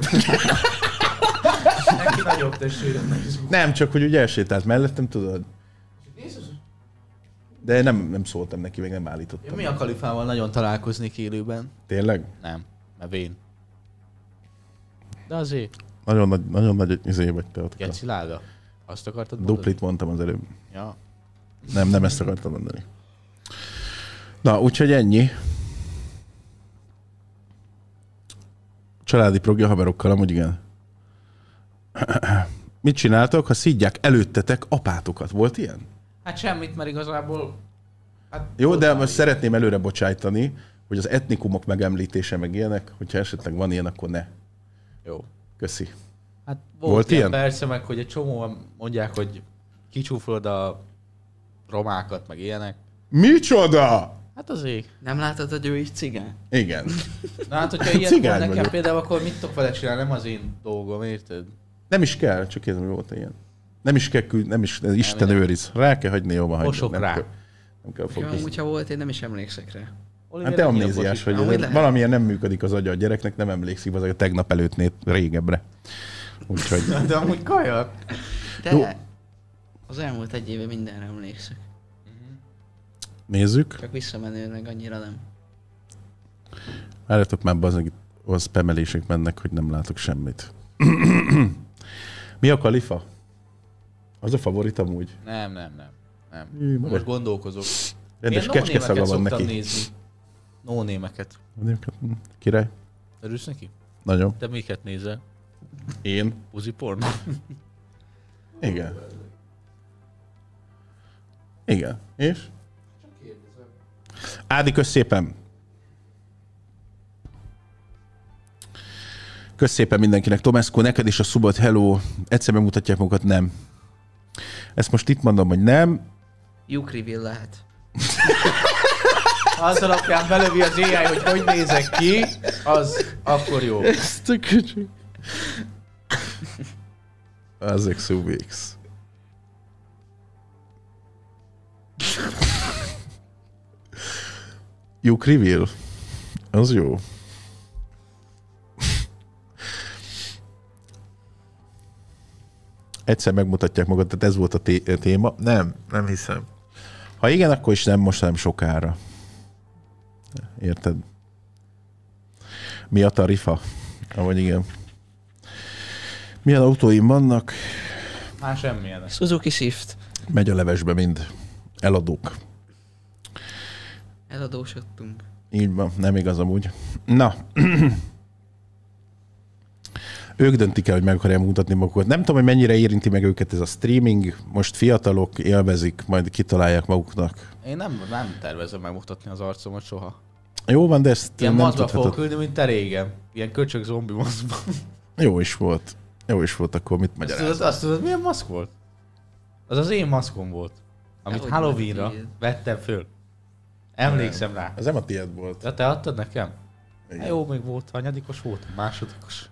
Neki nagyobb testvéremnek is. Nem, csak hogy ugye elsétált mellettem, tudod? De nem szóltam neki, még nem állítottam. Mia Khalifával nagyon találkoznék élőben. Tényleg? Nem, mert vén. De azért. Nagyon nagy izé vagy te ott. Geci láda. Azt akartad mondani? Duplit mondtam az előbb. Ja. Nem ezt akartam mondani. Na, úgyhogy ennyi. Családi progja haverokkal, amúgy igen. Mit csináltok, ha szidják előttetek apátokat? Volt ilyen? Hát semmit, mert igazából... Hát Jó, de most szeretném előre bocsájtani, hogy az etnikumok megemlítése meg ilyenek, hogyha esetleg van ilyen, akkor ne. Jó. Köszi. Hát Volt ilyen? Persze, meg hogy egy csomóan mondják, hogy kicsúfolod a romákat, meg ilyenek. Micsoda? Hát azért. Nem látod, hogy ő is cigány? Igen. Na hát, hogyha ilyen Cigány nekem vagyok. például, akkor mit tudok vele csinálni? Nem az én dolgom, érted? Nem is kell, csak kérdezem, hogy volt ilyen. Nem is kell nem is, Isten őriz. Rá kell hagyni, jó van hagyni. Fosok rá. Nem kell Ja, fogni. amúgy, ha volt, én nem is emlékszek rá. Hát te amnéziás, hogy Amúgy lehet. valamilyen nem működik az agya a gyereknek, nem emlékszik az a tegnap előttnél régebbre. Úgyhogy... De amúgy kajak. De Jó. az elmúlt egy éve mindenre emlékszek. Nézzük. Csak visszamenőleg annyira nem. Várjatok már, bazdmeg, az spamelések mennek, hogy nem látok semmit. Mi a Khalifa? Az a favorit amúgy? Nem. Jú, Most gondolkozok. Rendes Ilyen kecskeszaga van no-némeket neki. nézni. No-némeket. Király? Örülsz neki? Nagyon. Te miket nézel? Én? Puzi porn? Igen. Igen. És? Ádi, kösz szépen! Kösz szépen mindenkinek. Tomeszko, neked is a szubot, hello. Egyszer megmutatják magukat, nem. Ezt most itt mondom, hogy nem. Jukrivil lehet. Az alapján belövi az AI, hogy nézek ki, az akkor jó. Ezt a kicsi. Azek Subix. Jukrivil. Az jó. Egyszer megmutatják magukat, tehát ez volt a téma. Nem hiszem. Ha igen, akkor is nem, most nem sokára. Érted? Mi a tarifa? Vagy igen. Milyen autóim vannak? Már semmilyen. Suzuki Swift. Megy a levesbe mind. Eladók. Eladósodtunk. Így van, nem igaz amúgy. Na. Ők döntik el, hogy meg akarják mutatni magukat. Nem tudom, hogy mennyire érinti meg őket ez a streaming. Most fiatalok élvezik, majd kitalálják maguknak. Én nem tervezem megmutatni az arcomat soha. Jó van, de ezt Ilyen nem maszkba fogok tudhatod. küldni, mint te régen. Ilyen köcsög zombi maszkba. Jó is volt. Jó is volt, akkor mit magyaráz? Azt tudod, milyen maszk volt? Az az én maszkom volt. Amit Dehogy Halloweenra nem tiéd. vettem föl. Emlékszem rá. Ez nem a tiéd volt. De te adtad nekem? Igen. Jó, még volt, hanyadikos volt, másodikos.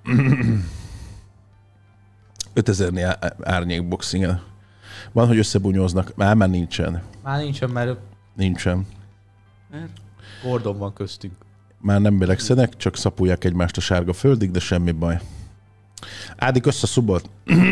5000-nél árnyékbox, igen. Van, hogy összebunyóznak. Már nincsen. Már nincsen, mert Nincsen. Gordon van köztünk. Már nem belegszenek, csak szapulják egymást a sárga földig, de semmi baj. Ádik össze szubot.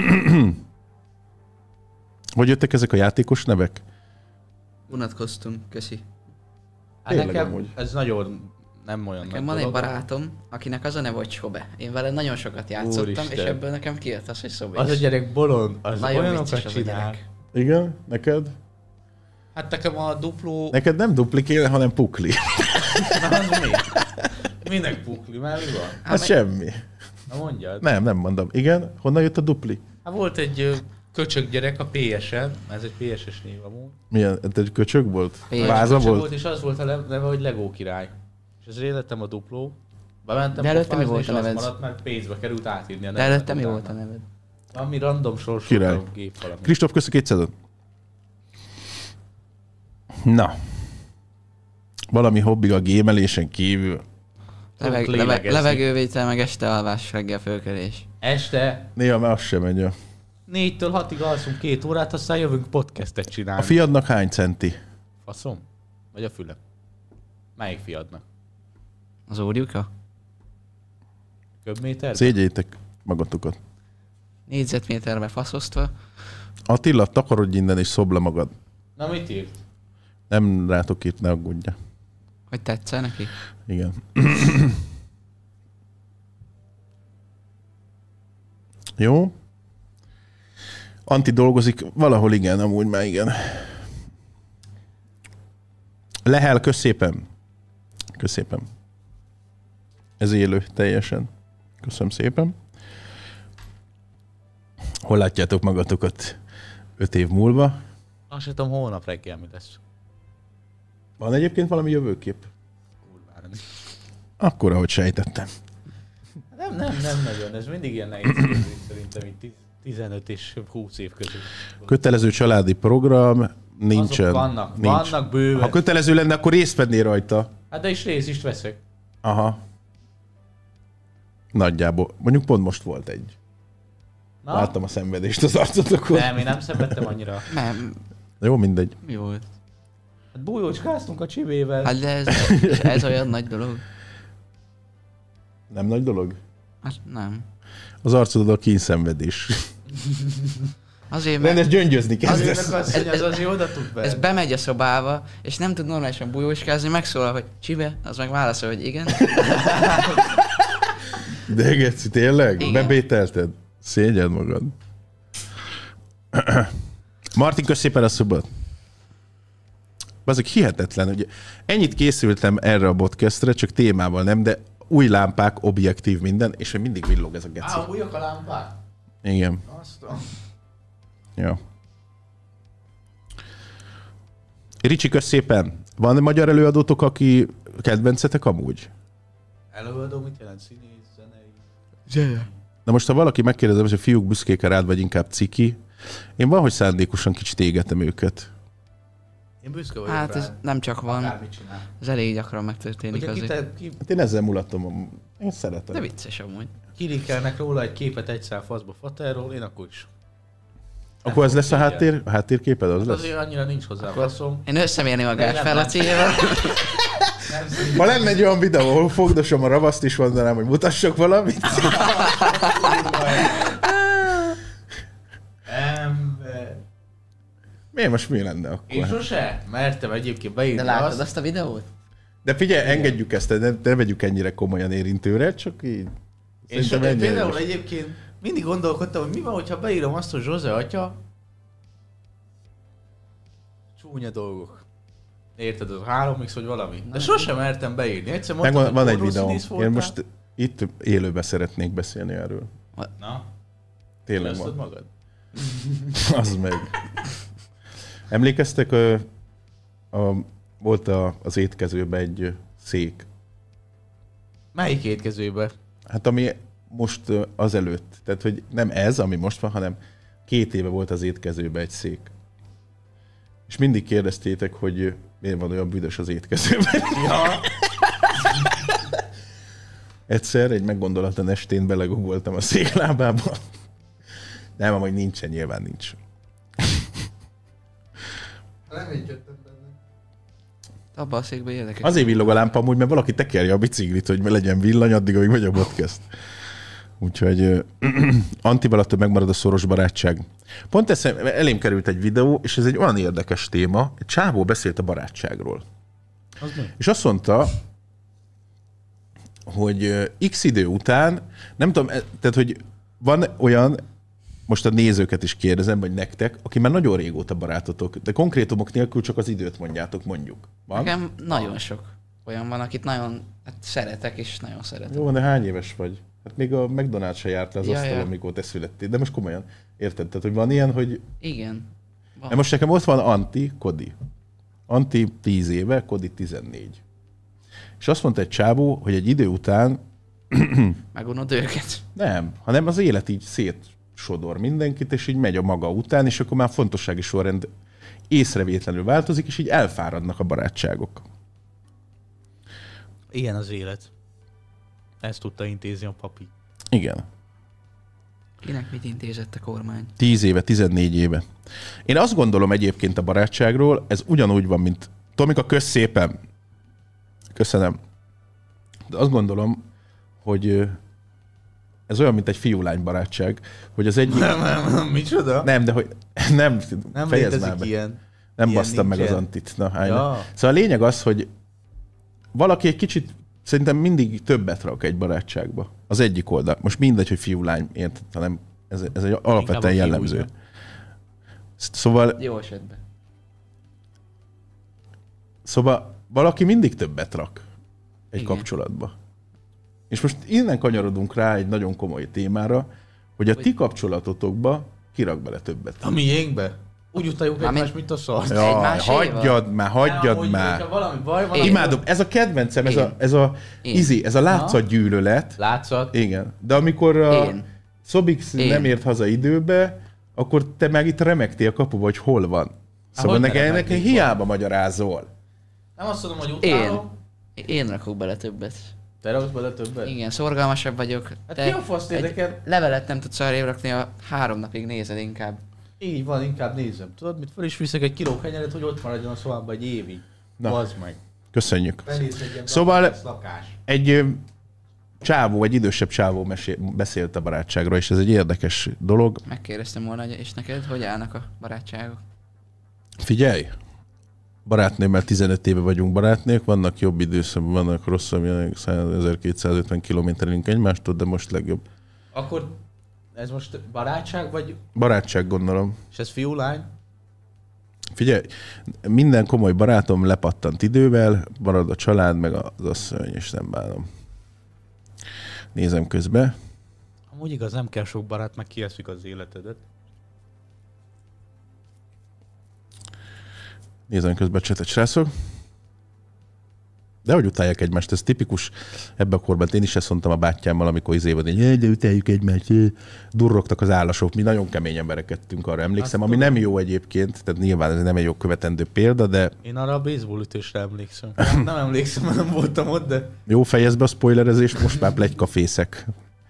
Hogy jöttek ezek a játékos nevek? Unatkoztunk, köszi. Hát Tényleg nekem amúgy. ez nagyon nem olyan Nekem nagy van egy dolog. barátom, akinek az a neve, hogy Sobe. Én vele nagyon sokat játszottam, Úristen. és ebből nekem kijött az, hogy Sobe Az a is. gyerek bolond, az Nagyon olyanokat vicces az a csinál. gyerek. Igen? Neked? Hát nekem a dupló... Neked nem dupli kéne, hanem pukli. Na, az mi? Minek pukli? Már mi van? Hát semmi. Na mondjad. Nem mondom. Igen? Honnan jött a dupli? Hát volt egy köcsög gyerek a PS-en, ez egy PS-es név amúgy. Milyen? Egy köcsög volt? Igen. Váza Köcsög volt? és az volt a neve, hogy Lego király. És ezért lettem a dupló. Bementem De előtte mi pofázni, volt és a az neved? maradt, mert pénzbe került átírni a De nevemet előtte mi utána. volt a neved? Ami random sorsú Király. a gép valami. Kristóf, köszi 200-at. Na. Valami hobbi a gémelésen kívül. Lélegezni. Levegővétel, meg este alvás, reggel fölkelés. Este Néha már az sem megy. 4-től 6-ig alszunk 2 órát, aztán jövünk podcastet csinálni. A fiadnak hány centi? Faszom? Vagy a füle? Melyik fiadnak? Az óriuka? Köbméter? Szégyeljétek magatokat. Négyzetméterbe faszosztva. Attila, takarodj innen és szobd le magad. Na mit írt? Nem rátok írt, ne aggódja. Hogy tetszel neki? Igen. Jó. Anti dolgozik, valahol igen, amúgy már igen. Lehel, kösz szépen. Kösz szépen. Ez élő teljesen. Köszönöm szépen. Hol látjátok magatokat 5 év múlva? Azt sem tudom, holnap reggel mi lesz. Van egyébként valami jövőkép? Kurvára nincs. Akkor, ahogy sejtettem. Nem nagyon. Ez mindig ilyen nehéz kérdés szerintem itt 15 és 20 év között. Kötelező családi program nincsen. Azok vannak, Nincs. vannak bőven. Ha kötelező lenne, akkor részt vennél rajta. Hát de is részt is veszek. Aha. Nagyjából. Mondjuk pont most volt egy. Na? Láttam a szenvedést az arcotokon. Nem, én nem szenvedtem annyira. Nem, Jó, mindegy. mi volt? Hát bújócskáztunk a Csivével. Hát de ez olyan nagy dolog. Nem nagy dolog? Hát nem. Az arcodon a kínszenvedés. Azért, mert Rendes gyöngyözni Azért kezdesz. akarsz, hogy az azért oda tud be. ez bemegy a szobába, és nem tud normálisan bujóskázni, megszólal, hogy Csibe, az meg válaszol, hogy igen. De Geci, tényleg? Igen. Bebételted? Szégyed magad. Martin, kösz szépen a szubot. Azok hihetetlen, hogy ennyit készültem erre a podcastre, csak témával nem, de új lámpák, objektív minden, és még mindig villog ez a geci. Újak a lámpák? Igen. Azt Ja. Ricsi, kösz szépen. Van magyar előadótok, aki kedvencetek amúgy? előadó mit jelent? Színész, zenei? Na most, ha valaki megkérdezem, hogy a fiúk büszkék rád, vagy inkább ciki, én van, hogy szándékosan kicsit égetem őket. Én büszke vagyok Hát rá. ez nem csak van, Akármit csinál. ez elég gyakran megtörténik Hogyha azért. Hát én ezzel mulatom. Én szeretem. De vicces amúgy. kilikelnek róla egy képet egy szál faszba faterról, én akkor is. Akkor ez lesz a Figyelj. háttérképed? Az lesz? Azért annyira nincs hozzá faszom. Én összemérném a Nem, nem, gázfelacéval. Nem szín. Ha lenne egy olyan videó, ahol fogdosom a ravaszt, és mondanám, hogy mutassak valamit. Ember. Miért most mi lenne Én akkor? sose mertem egyébként beírni De látod azt. azt a videót? De figyelj, engedjük ezt, ne vegyük ennyire komolyan érintőre, csak így. Én Szerintem ennyire például is. egyébként mindig gondolkodtam, hogy mi van, hogyha beírom azt, hogy Zsóze atya. Csúnya dolgok. Érted, az 3x vagy valami. De sosem mertem beírni. Egyszer Meg mondtam, van hogy egy videó. pornószínész Én voltál. most itt élőben szeretnék beszélni erről. Na, Tényleg érezted van. magad? Az meg. Emlékeztek, volt az étkezőben egy szék. Melyik étkezőbe? Hát ami most azelőtt, tehát hogy nem ez, ami most van, hanem 2 éve volt az étkezőben egy szék. És mindig kérdeztétek, hogy miért van olyan büdös az étkezőben. Ja. Egyszer egy meggondolatlan estén belegugoltam a széklábába. Nem, amúgy nincsen, nyilván nincs. Reménykedtem benne. Abba a székben érdekes. Azért villog a lámpa amúgy, mert valaki tekerje a biciklit, hogy legyen villany addig, amíg megy a podcast. Úgyhogy Antival attól megmarad a szoros barátság. Pont elém került egy videó, és ez egy olyan érdekes téma. Egy csávó beszélt a barátságról. Az mi? És azt mondta, hogy X idő után, nem tudom, tehát, hogy van olyan, most a nézőket is kérdezem, vagy nektek, aki már nagyon régóta barátotok, de konkrétumok nélkül csak az időt mondjátok, mondjuk. Van? Nekem nagyon sok olyan van, akit nagyon szeretek, és nagyon szeretem. Jó, de hány éves vagy? Hát még a McDonald's se járt le az Ja, asztalon, ja. amikor te születtél. De most komolyan, érted? Tehát, hogy van ilyen, hogy... Igen. Van. De most nekem ott van Anti, Kodi. Anti 10 éve, Kodi 14. És azt mondta egy csávó, hogy egy idő után Megunod őket. nem, hanem az élet így szétsodor mindenkit, és így megy a maga után, és akkor már fontossági sorrend észrevétlenül változik, és így elfáradnak a barátságok. Ilyen az élet. Ezt tudta intézni a papi. Igen. Kinek mit intézett a kormány? 10 éve, 14 éve. Én azt gondolom egyébként a barátságról, ez ugyanúgy van, mint Tomika, kösz szépen. Köszönöm. De azt gondolom, hogy ez olyan, mint egy fiú-lány barátság, hogy az egyik... Nem, micsoda? Nem, de hogy... Nem fejezd már létezik be. ilyen. Nem Ilyen basztam meg az nincsen. Antit. Na, állj Ja. le. Szóval a lényeg az, hogy valaki egy kicsit szerintem mindig többet rak egy barátságba. Az egyik oldal. Most mindegy, hogy fiú-lány, érted, hanem ez egy alapvetően fiú, jellemző. ugye? Jó esetben. Szóval valaki mindig többet rak egy Igen. kapcsolatba. És most innen kanyarodunk rá egy nagyon komoly témára, hogy a ti kapcsolatotokba kirak bele többet. A miénkbe? Úgy utáljuk Mármint- egymást, mint a szart. Ja. Jaj, Egymáséval? hagyjad már. Ha valami baj van, Én. Imádom, ez a kedvencem, ez a Én. ez a látszatgyűlölet. Látszat. Igen. De amikor a Én. Szobix Én. nem ért haza időbe, akkor te meg itt remektél kapuba, hogy hol van. Szóval hogy ne nekem remegnék hiába magyarázol. Nem azt mondom, hogy Én. utálom. Én rakok bele többet. Te raksz bele többet? Igen, szorgalmasabb vagyok. Hát Te ki a fasz egy érdekel? levelet nem tudsz arrébb rakni, a 3 napig nézed inkább. Így van, inkább nézem. Tudod, mit fel is viszek egy kiló kenyeret, hogy ott maradjon a szobában egy évig. Na. Bazd meg. Köszönjük. Benéz egy ilyen Szóval- lakás. Egy csávó, egy idősebb csávó beszélt a barátságról, és ez egy érdekes dolog. Megkérdeztem volna, és neked hogy állnak a barátságok? Figyelj! Barátnőmmel 15 éve vagyunk barátnők, vannak jobb időszakban, vannak rosszabb, 1250 kilométerünk egymástól, de most legjobb. Akkor ez most barátság, vagy... Barátság, gondolom. És ez fiú-lány? Figyelj, minden komoly barátom lepattant idővel, marad a család, meg az asszony, és nem bánom. Nézem közbe. Amúgy igaz, nem kell sok barát, meg kieszik az életedet. Nézem közben a csetet, srácok. De hogy utálják egymást, ez tipikus ebben a korban. Én is ezt mondtam a bátyámmal, amikor izévad, hogy de utáljuk egymást, durrogtak az állasok. Mi nagyon keményen verekedtünk, arra emlékszem, Azt ami tudom. nem jó egyébként, tehát nyilván ez nem egy jó követendő példa, de Én arra a baseball ütésre emlékszem. Nem emlékszem, mert nem voltam ott, de... jó, fejezd be a spoilerezést, most már pletykafészek.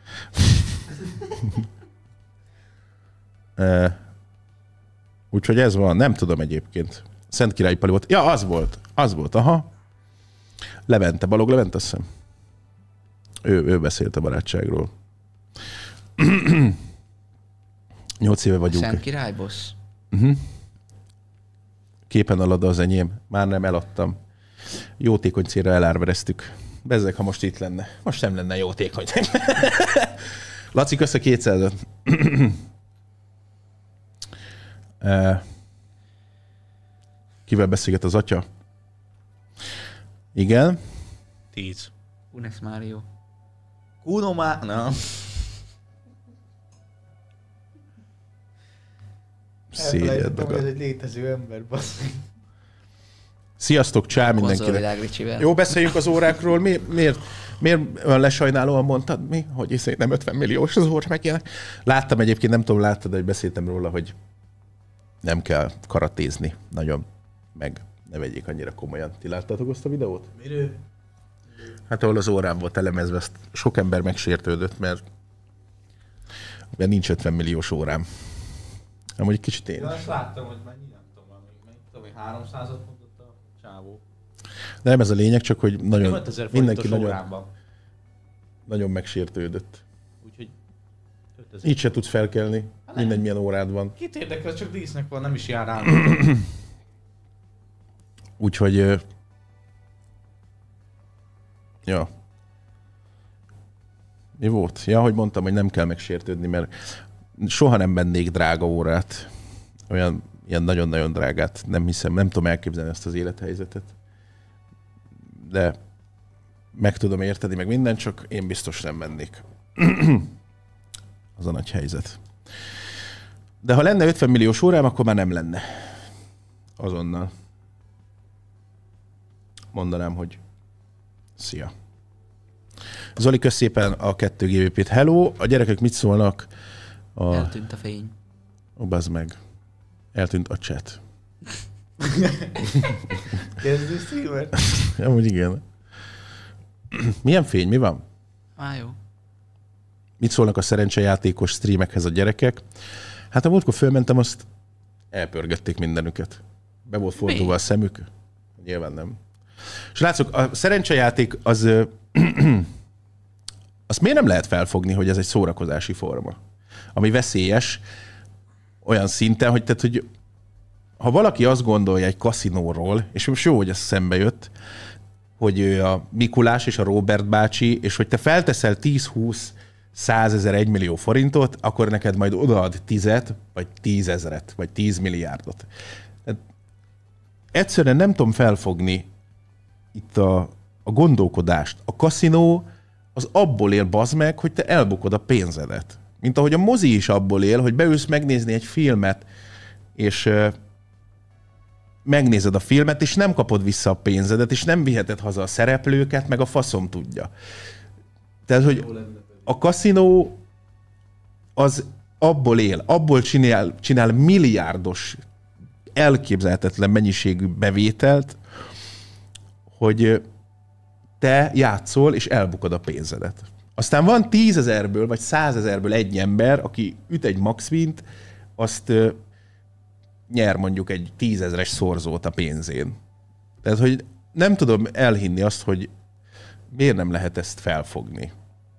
Úgyhogy ez van, nem tudom egyébként. Szent Király Pali volt. Ja, az volt, aha. Levente, Balog Levente, azt hiszem. Ő beszélt a barátságról. 8 éve vagyunk. Szent Király boss. Képen alad az enyém. Már nem eladtam. Jótékony célra elárvereztük. Bezzeg, ha most itt lenne. Most nem lenne jótékony. Laci, kösz a 200-at. Kivel beszélget az atya? Igen. 10. Unex Mario. Kuno már... Nem. Szégyed hogy ez magad. egy létező ember, basszik. Sziasztok, csá mindenkinek. Konzolvilág Ricsivel. Jó, beszéljünk az órákról. Miért olyan lesajnálóan mondtad? Mi? Hogy nem 50 milliós az óra megjelenik? Láttam egyébként, nem tudom, láttad, hogy beszéltem róla, hogy nem kell karatézni nagyon, meg ne vegyék annyira komolyan. Ti láttátok azt a videót? Miről? Hát ahol az órám volt elemezve, azt sok ember megsértődött, mert nincs 50 milliós órám. Amúgy egy kicsit én. Ja, azt láttam, hogy mennyi, nem tudom, hogy 300-at mondott a csávó. De nem ez a lényeg, csak hogy nagyon, 5000 mindenki forintos nagyon, órában. nagyon megsértődött. Úgyhogy 5000. Így se tudsz felkelni, mindegy milyen órád van. Kit érdekel, csak dísznek van, nem is jár rá. Úgyhogy... Ja. Mi volt? Ja, hogy mondtam, hogy nem kell megsértődni, mert soha nem vennék drága órát. Ilyen nagyon-nagyon drágát. Nem hiszem, nem tudom elképzelni ezt az élethelyzetet. De meg tudom érteni, meg minden, csak én biztos nem vennék. Az a nagy helyzet. De ha lenne 50 milliós órám, akkor már nem lenne. Azonnal. Mondanám, hogy szia. Zoli, kösz szépen a 2 GBP-t. Hello, a gyerekek mit szólnak? Eltűnt a fény. Bazd meg. Eltűnt a chat. Kezdő streamer? Amúgy igen. Milyen fény? Mi van? Jó. Mit szólnak a szerencsejátékos streamekhez a gyerekek? Hát a múltkor fölmentem, azt elpörgették mindenüket. Be volt fordulva a szemük. Nyilván nem. És látszok, a szerencsejáték az... azt miért nem lehet felfogni, hogy ez egy szórakozási forma? Ami veszélyes olyan szinten, hogy, tehát, hogy ha valaki azt gondolja egy kaszinóról, és most jó, hogy ez szembe jött, hogy ő a Mikulás és a Robert bácsi, és hogy te felteszel 10-20 100 000, 1 millió forintot, akkor neked majd odaad 10, vagy 10 000, vagy 10 milliárdot. Tehát egyszerűen nem tudom felfogni itt a gondolkodást. A kaszinó az abból él, bazd meg, hogy te elbukod a pénzedet. Mint ahogy a mozi is abból él, hogy beülsz megnézni egy filmet, és megnézed a filmet, és nem kapod vissza a pénzedet, és nem viheted haza a szereplőket, meg a faszom tudja. Tehát, hogy a kaszinó az abból él, abból csinál milliárdos, elképzelhetetlen mennyiségű bevételt, hogy te játszol, és elbukod a pénzedet. Aztán van 10 000-ből, vagy 100 000-ből egy ember, aki üt egy maxwint, azt nyer mondjuk egy 10 000-es szorzót a pénzén. Tehát, hogy nem tudom elhinni azt, hogy miért nem lehet ezt felfogni.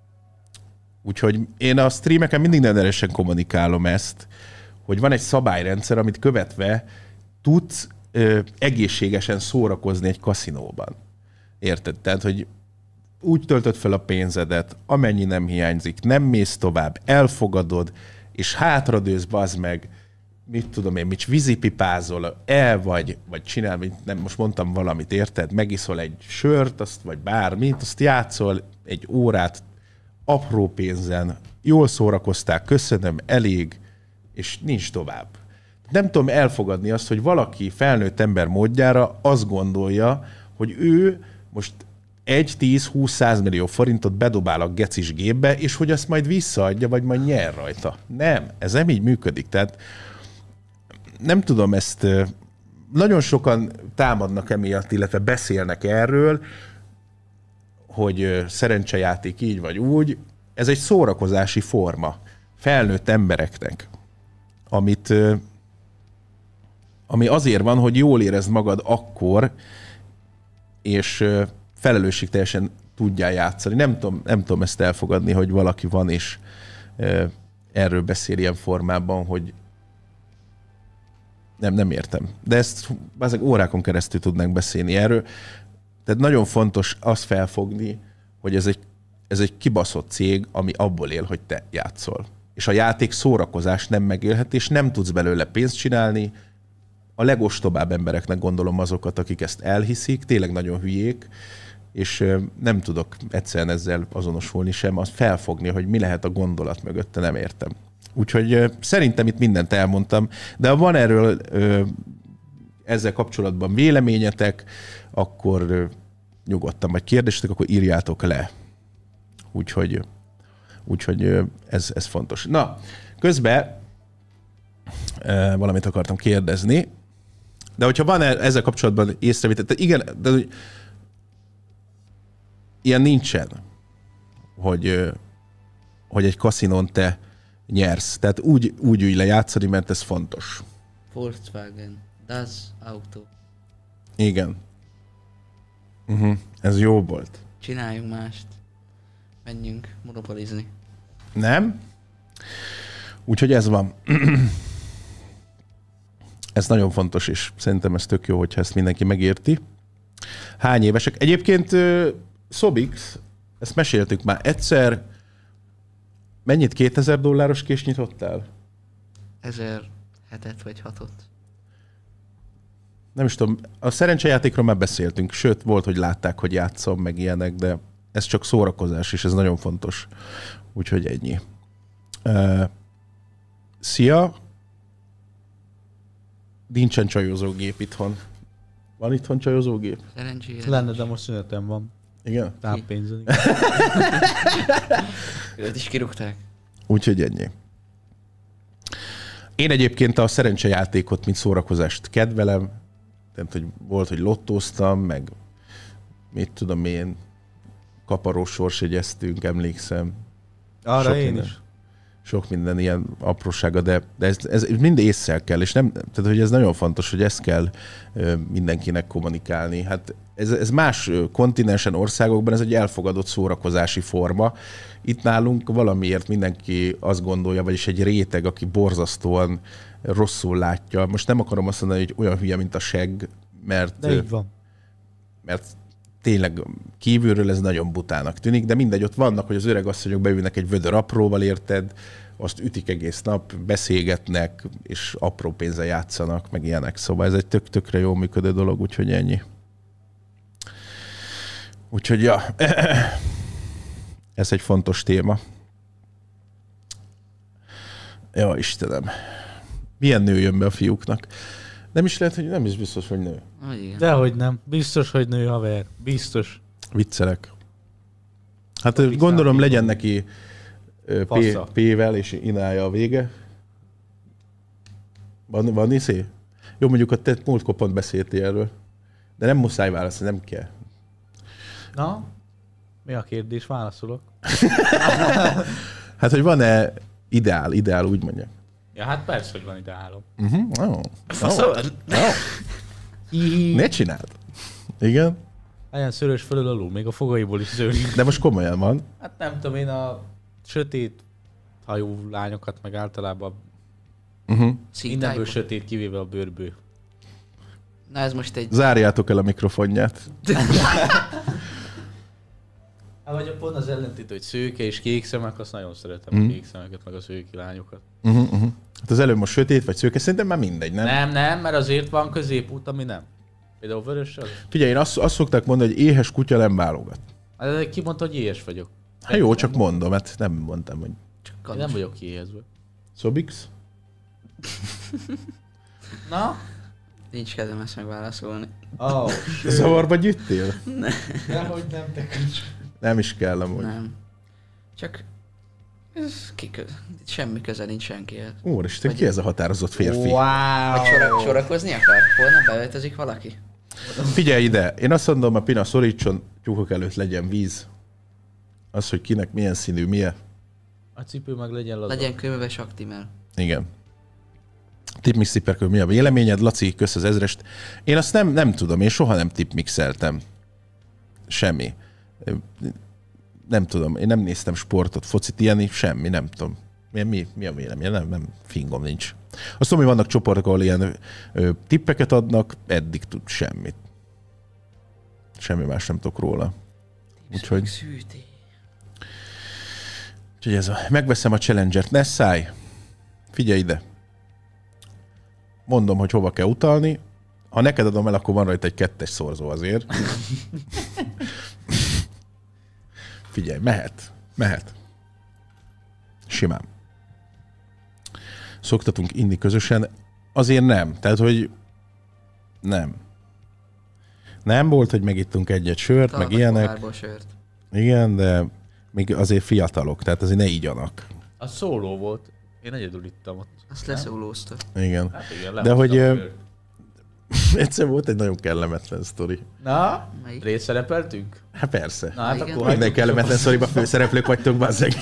Úgyhogy én a streameken mindig nagyon erősen kommunikálom ezt, hogy van egy szabályrendszer, amit követve tudsz egészségesen szórakozni egy kaszinóban. Érted? Tehát, hogy úgy töltöd fel a pénzedet, amennyi nem hiányzik, nem mész tovább, elfogadod, és hátradősz, bazd meg, mit tudom én, mit vízipipázol, vagy csinál, nem, most mondtam valamit, érted? Megiszol egy sört, azt, vagy bármit, azt játszol egy órát, apró pénzen, jól szórakoztál, köszönöm, elég, és nincs tovább. Nem tudom elfogadni azt, hogy valaki felnőtt ember módjára azt gondolja, hogy ő most 1-10-20-100 millió forintot bedobál a gecis gépbe, és hogy azt majd visszaadja, vagy majd nyer rajta. Nem, ez nem így működik. Tehát nem tudom, ezt nagyon sokan támadnak emiatt, illetve beszélnek erről, hogy szerencsejáték így vagy úgy. Ez egy szórakozási forma felnőtt embereknek, ami azért van, hogy jól érezd magad akkor, és felelősségteljesen tudjál játszani. Nem tudom ezt elfogadni, hogy valaki van, és erről beszél ilyen formában, hogy nem értem. De ezt órákon keresztül tudnánk beszélni erről. Tehát nagyon fontos azt felfogni, hogy ez egy kibaszott cég, ami abból él, hogy te játszol. És a játék szórakozás, nem megélhetés, nem tudsz belőle pénzt csinálni. A legostobább embereknek gondolom azokat, akik ezt elhiszik, tényleg nagyon hülyék, és nem tudok egyszerűen ezzel azonosulni sem, azt felfogni, hogy mi lehet a gondolat mögötte, nem értem. Úgyhogy szerintem itt mindent elmondtam, de ha van erről ezzel kapcsolatban véleményetek, akkor nyugodtan, vagy kérdésetek, akkor írjátok le. Úgyhogy ez fontos. Na, közben valamit akartam kérdezni, de hogyha van ezzel kapcsolatban észrevétel, igen, de ilyen nincsen, hogy egy kaszinón te nyersz. Tehát úgy ülj le játszani, mert ez fontos. Volkswagen, Das Auto. Igen. Ez jó volt. Csináljunk mást. Menjünk monopolizni. Nem? Úgyhogy ez van. Ez nagyon fontos, és szerintem ez tök jó, hogyha ezt mindenki megérti. Hány évesek? Egyébként Szobix, ezt meséltük már egyszer, Mennyit? $2000 kést nyitottál? 1007-et vagy 6-ot. Nem is tudom, a szerencsejátékról már beszéltünk, sőt, volt, hogy látták, hogy játszom, meg ilyenek, de ez csak szórakozás, és ez nagyon fontos. Úgyhogy ennyi. Szia! Nincsen csajozógép itthon. Van itthon csajozógép? Szerencsére. Lenne, de most szünetem van. Igen? Táppénzen. Őt is kirúgták. Úgyhogy ennyi. Én egyébként a szerencsejátékot, mint szórakozást kedvelem. Tehát, hogy volt, hogy lottóztam, meg mit tudom én, kaparós sorsjegyeztünk, emlékszem. Arra Sok én minden. is. Sok minden ilyen aprósága, de ez mind ésszel kell, és nem, tehát hogy ez nagyon fontos, hogy ezt kell mindenkinek kommunikálni. Hát ez más kontinensen, országokban ez egy elfogadott szórakozási forma. Itt nálunk valamiért mindenki azt gondolja, vagyis egy réteg, aki borzasztóan rosszul látja. Most nem akarom azt mondani, hogy olyan hülye, mint a segg, De így van. mert tényleg kívülről ez nagyon butának tűnik, de mindegy, ott vannak, hogy az öreg asszonyok beülnek egy vödör apróval, érted, azt ütik egész nap, beszélgetnek, és apró pénzzel játszanak, meg ilyenek. Szóval ez egy tökre jól működő dolog, úgyhogy ennyi. Úgyhogy ja, ez egy fontos téma. Ja, Istenem. Milyen nő jön be a fiúknak? Nem is lehet, hogy nem is biztos, hogy nő. Igen. Dehogy nem. Biztos, hogy nő haver. Biztos. Viccelek. Hát gondolom legyen neki Passza. P-vel, és inálja a vége. Van iszé? Jó, mondjuk a te múltkor pont beszéltél erről. De nem muszáj válaszolni, nem kell. Na? Mi a kérdés? Válaszolok. Hát, hogy van-e ideál, úgy mondják. Ja, hát persze, hogy van ideálom. Szóval, Ne csináld. Igen? Legyen szörös fölül alul, még a fogaiból is szőrjük. De most komolyan van. Hát nem tudom, én a sötét hajú lányokat meg általában mindenből sötét, kivéve a bőrből. Na ez most egy... Zárjátok el a mikrofonját. Hát vagy a pont az ellentét, hogy szőke és kék szemek, azt nagyon szeretem a kék szemeket, meg a szőke lányokat. Hát az előbb most sötét vagy szőke, szerintem már mindegy, nem? Nem, mert azért van középút, ami nem. Például vörös az. Figyelj, én azt szokták mondani, hogy éhes kutya nem válogat. Hát ki mondta, hogy éhes vagyok? Hát jó, csak mondom, hát nem mondtam, hogy... Én nem vagyok kiéhezve. Szobix? Na? Nincs kedvem ezt megválaszolni. Oh, Zavarba gyűjtél? dehogy nem, te köcs. Nem is kell amúgy. Nem. Csak... Ez semmi köze nincs senkihez. Úristen, ki ez a határozott férfi? Wow. Vagy sorakozni akar? Holnap beöltözik valaki? Figyelj ide, én azt mondom, a Pina szorítson, tyúkok előtt legyen víz. Az, hogy kinek milyen színű, milyen. A cipő meg legyen laza. Legyen kömöves aktimel. Igen. Tipmix Tipperkő, mi a véleményed? Laci, kösz az ezrest. Én azt nem tudom, én soha nem tipmixeltem. Semmi. Nem tudom, én nem néztem sportot, focit, ilyen, semmi, nem tudom. Mi a vélemény? Nem fingom nincs. Azt tudom, hogy vannak csoportok, ahol ilyen tippeket adnak, eddig tud semmit. Semmi más nem tudok róla. Úgyhogy ez a... Megveszem a Challengert, ne szállj! Figyelj ide! Mondom, hogy hova kell utalni. Ha neked adom el, akkor van rajta egy 2-es szorzó azért. Figyelj, mehet. Simán. Szoktatunk inni közösen. Azért nem. Tehát, hogy nem. Nem volt, hogy megittunk egy-egy sört, meg ilyenek. Sört. Igen, de még azért fiatalok, tehát azért ne igyanak. A szóló volt. Én egyedül ittam ott. Azt leszólózta. Igen. Hát igen, de hogy lehoztam a sört. egyszer volt egy nagyon kellemetlen sztori. Na? Melyik? Részszerepeltünk? Hát persze. Na hát Igen. akkor Minden hagyjuk. kellemetlen sztoriba főszereplők vagytok, bazzeg.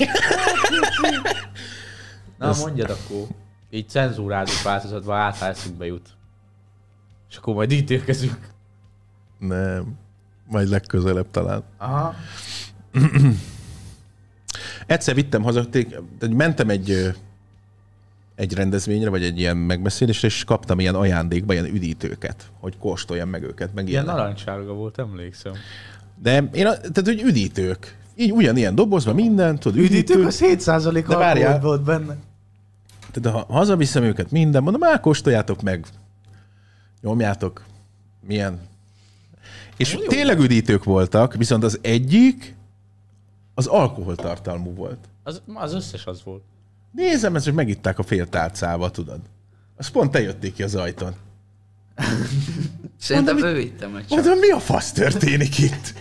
Na mondjad akkor. Így cenzúrázott változatban át, ha eszünkbe jut. És akkor majd ítélkezünk. Nem. Majd legközelebb talán. Aha. Egyszer vittem haza, mentem egy rendezvényre, vagy egy ilyen megbeszélésre, és kaptam ilyen ajándékba ilyen üdítőket, hogy kóstoljam meg őket, meg Ilyen ilyenek. narancssárga volt, emlékszem. De tehát, hogy üdítők. így ugyanilyen dobozban minden, tudod, Üdítők az 7% De várjál. alkohol volt benne. Tehát ha hazaviszem őket minden, mondom, kóstoljátok meg, nyomjátok, milyen. És tényleg üdítők voltak, viszont az egyik az alkoholtartalmú volt. Az összes az volt. Nézem, ezt, hogy megitták a fél tálcával, tudod. Az pont te jöttél ki az ajtón. Szerintem Mondom, ő vitte meg csak. Mondom, mi a fasz történik itt?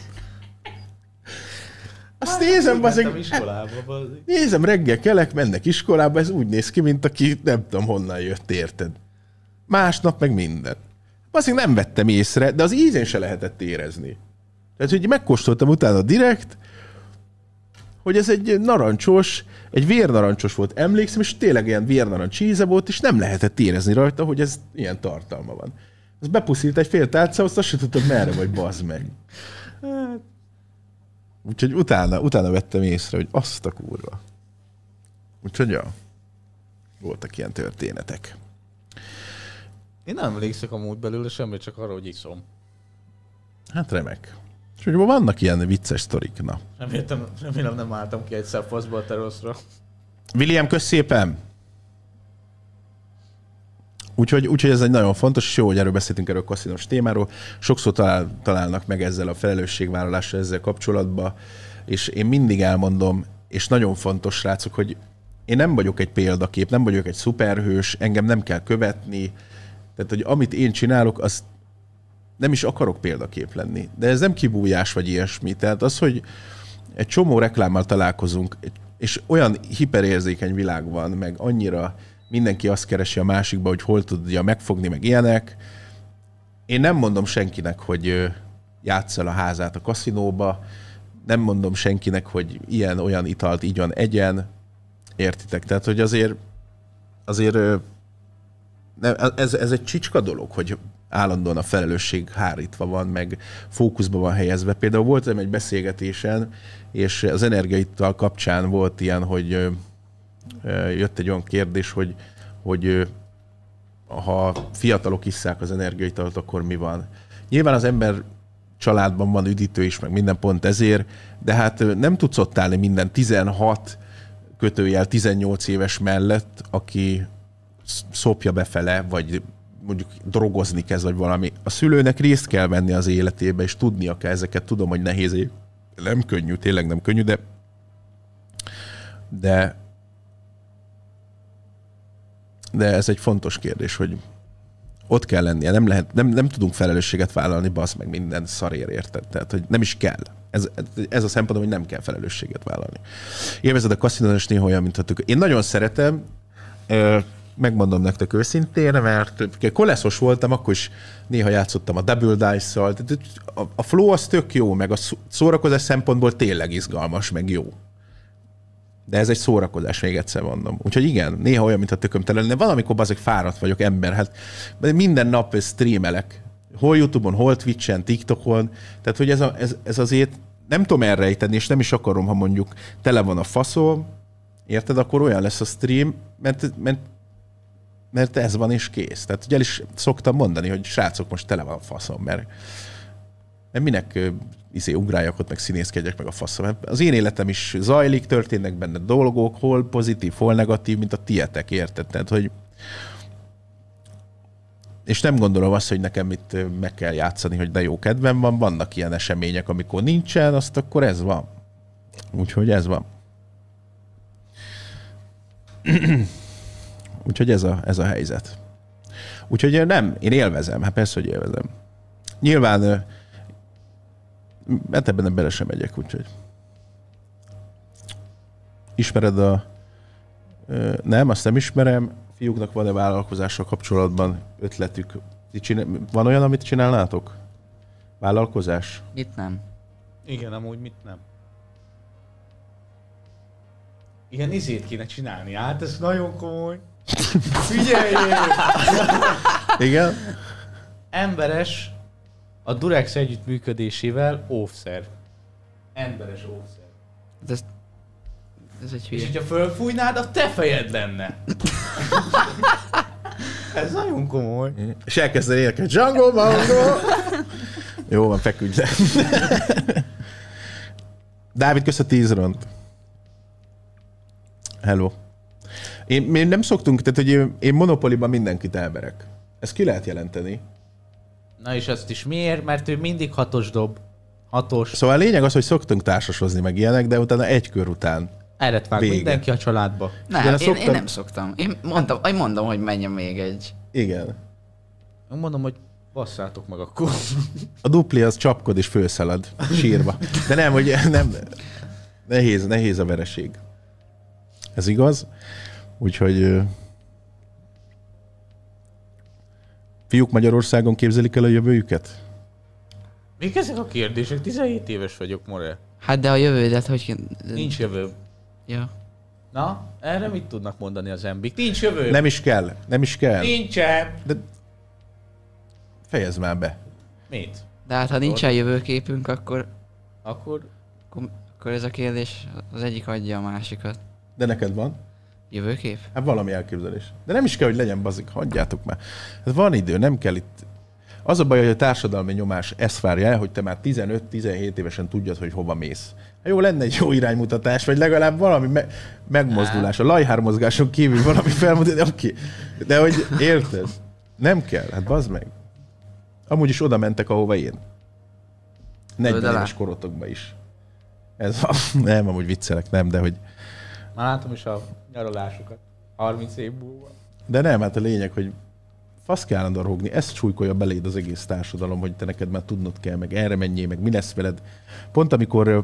Azt nézem, Mentem iskolába, nézem, reggel kelek, mennek iskolába, ez úgy néz ki, mint aki nem tudom honnan jött, érted? Másnap meg minden. Azért nem vettem észre, de az ízén se lehetett érezni. Tehát, hogy megkóstoltam utána direkt, hogy ez egy narancsos, egy vérnarancsos volt, emlékszem, és tényleg ilyen vérnarancs íze volt, és nem lehetett érezni rajta, hogy ez ilyen tartalma van. Az bepuszílt egy fél tálcához, azt se tudtam, merre vagy, bazd meg. Úgyhogy utána vettem észre, hogy azt a kurva. Úgyhogy ja, voltak ilyen történetek. Én nem emlékszek amúgy belőle semmi, csak arra, hogy iszom. Hát remek. És hogy vannak ilyen vicces sztorik, na. Remélem nem álltam ki egyszer faszba a teraszra. William, kösz szépen! Úgyhogy ez egy nagyon fontos, és jó, hogy erről beszéltünk, erről a kaszinos témáról. Sokszor találnak meg ezzel a felelősségvállalással ezzel kapcsolatban, és én mindig elmondom, és nagyon fontos, srácok, hogy én nem vagyok egy példakép, nem vagyok egy szuperhős, engem nem kell követni, tehát, hogy amit én csinálok, az nem is akarok példakép lenni. De ez nem kibújás vagy ilyesmi. Tehát az, hogy egy csomó reklámmal találkozunk, és olyan hiperérzékeny világ van, meg annyira mindenki azt keresi a másikba, hogy hol tudja megfogni, meg ilyenek. Én nem mondom senkinek, hogy játsszal a házát a kaszinóba, nem mondom senkinek, hogy ilyen-olyan italt igyon egyen. Értitek? Tehát, hogy azért ez egy csicska dolog, hogy állandóan a felelősség hárítva van, meg fókuszba van helyezve. Például voltam egy beszélgetésen, és az energiaital kapcsán volt ilyen, hogy jött egy olyan kérdés, hogy ha fiatalok isszák az energiaitalt, akkor mi van? Nyilván az ember családban van üdítő is, meg minden pont ezért, de hát nem tudsz ott állni minden 16-18 éves mellett, aki szopja befele, vagy mondjuk drogozni kezd, vagy valami. A szülőnek részt kell venni az életébe, és tudnia kell ezeket. Tudom, hogy nehéz, nem könnyű, tényleg nem könnyű, de ez egy fontos kérdés, hogy ott kell lennie. Nem tudunk felelősséget vállalni, bassz meg minden szarért, érted? Tehát, hogy nem is kell. Ez a szempontom, hogy nem kell felelősséget vállalni. Élvezed a kaszinón, és néha olyan, mint én nagyon szeretem, megmondom nektek őszintén, mert koleszos voltam, akkor is néha játszottam a Double Dice-szal. A flow az tök jó, meg a szórakozás szempontból tényleg izgalmas, meg jó. De ez egy szórakozás, még egyszer mondom. Úgyhogy igen, néha olyan, mint a tökömtelen, de valamikor azok fáradt vagyok ember. Hát minden nap streamelek. Hol YouTube-on, hol Twitch-en, TikTokon. Tehát, hogy ez azért nem tudom elrejteni, és nem is akarom, ha mondjuk tele van a faszom, érted, akkor olyan lesz a stream, mert ez van és kész. Tehát ugye el is szoktam mondani, hogy srácok, most tele van a faszom, mert minek ugráljak ott, meg színészkedjek meg a faszom. Az én életem is zajlik, történnek benne dolgok, hol pozitív, hol negatív, mint a tietek, érted? Tehát, hogy és nem gondolom azt, hogy nekem itt meg kell játszani, hogy de jó kedvem van, vannak ilyen események, amikor nincsen, azt akkor ez van. Úgyhogy ez van. Úgyhogy ez a helyzet. Úgyhogy nem, én élvezem, hát persze, hogy élvezem. Nyilván mert ebben bele sem megyek, úgyhogy. Ismered nem, azt nem ismerem. Fiúknak van-e vállalkozással kapcsolatban ötletük? Van olyan, amit csinálnátok? Vállalkozás? Itt nem. Igen, amúgy mit nem. Igen, izét kéne csinálni. Hát ez nagyon komoly. Figyeljél! Igen? Emberes, a Durex együttműködésével óvszer. Emberes óvszer. Ez egy És hülye. hogyha fölfújnád, a te fejed lenne. Ez nagyon komoly. És elkezdeni énekelni. Django, Mango! Jó van, feküdj le. Dávid, kösz a 10 ront. Hello. Mi nem szoktunk, tehát hogy én Monopoly-ban mindenkit elverek. Ezt ki lehet jelenteni. Na és azt is miért? Mert ő mindig 6-os dob. 6-os. Szóval a lényeg az, hogy szoktunk társasozni meg ilyenek, de utána egy kör után Erre vág vége. mindenki a családba. Nem, Igen, én nem szoktam. Én mondom, hogy menjen még egy. Igen. Mondom, hogy basszátok meg akkor. A dupli az csapkod és főszalad sírva. De nem, hogy nem. Nehéz a vereség. Ez igaz. Úgyhogy fiúk Magyarországon képzelik el a jövőjüket? Mik ezek a kérdések? 17 éves vagyok, more. Hát de a jövődet, hogy... Nincs jövő. Ja. Na, erre mit tudnak mondani az embik? Nincs jövő. Nem is kell. Nem is kell. Nincsen. De fejezd már be. Mit? De hát ha nincsen jövőképünk, akkor Akkor ez a kérdés az egyik adja a másikat. De neked van? Jövőkép? Hát valami elképzelés. De nem is kell, hogy legyen bazik, hagyjátok már. Hát van idő, nem kell itt. Az a baj, hogy a társadalmi nyomás ezt várja el, hogy te már 15-17 évesen tudjad, hogy hova mész. Hát jó lenne egy jó iránymutatás, vagy legalább valami megmozdulás. A lajhármozgáson kívül valami felmutatni, oké. De hogy érted? Nem kell, hát bazd meg. Amúgy is oda mentek, ahova én. 40 éves korotokban is. Ez nem, amúgy viccelek, nem, de hogy... már látom is a nyaralásokat. 30 év múlva. De nem, hát a lényeg, hogy fasz kell állandóan rúgni, ezt súlykolja beléd az egész társadalom, hogy te neked már tudnod kell, meg erre menjél, meg mi lesz veled. Pont amikor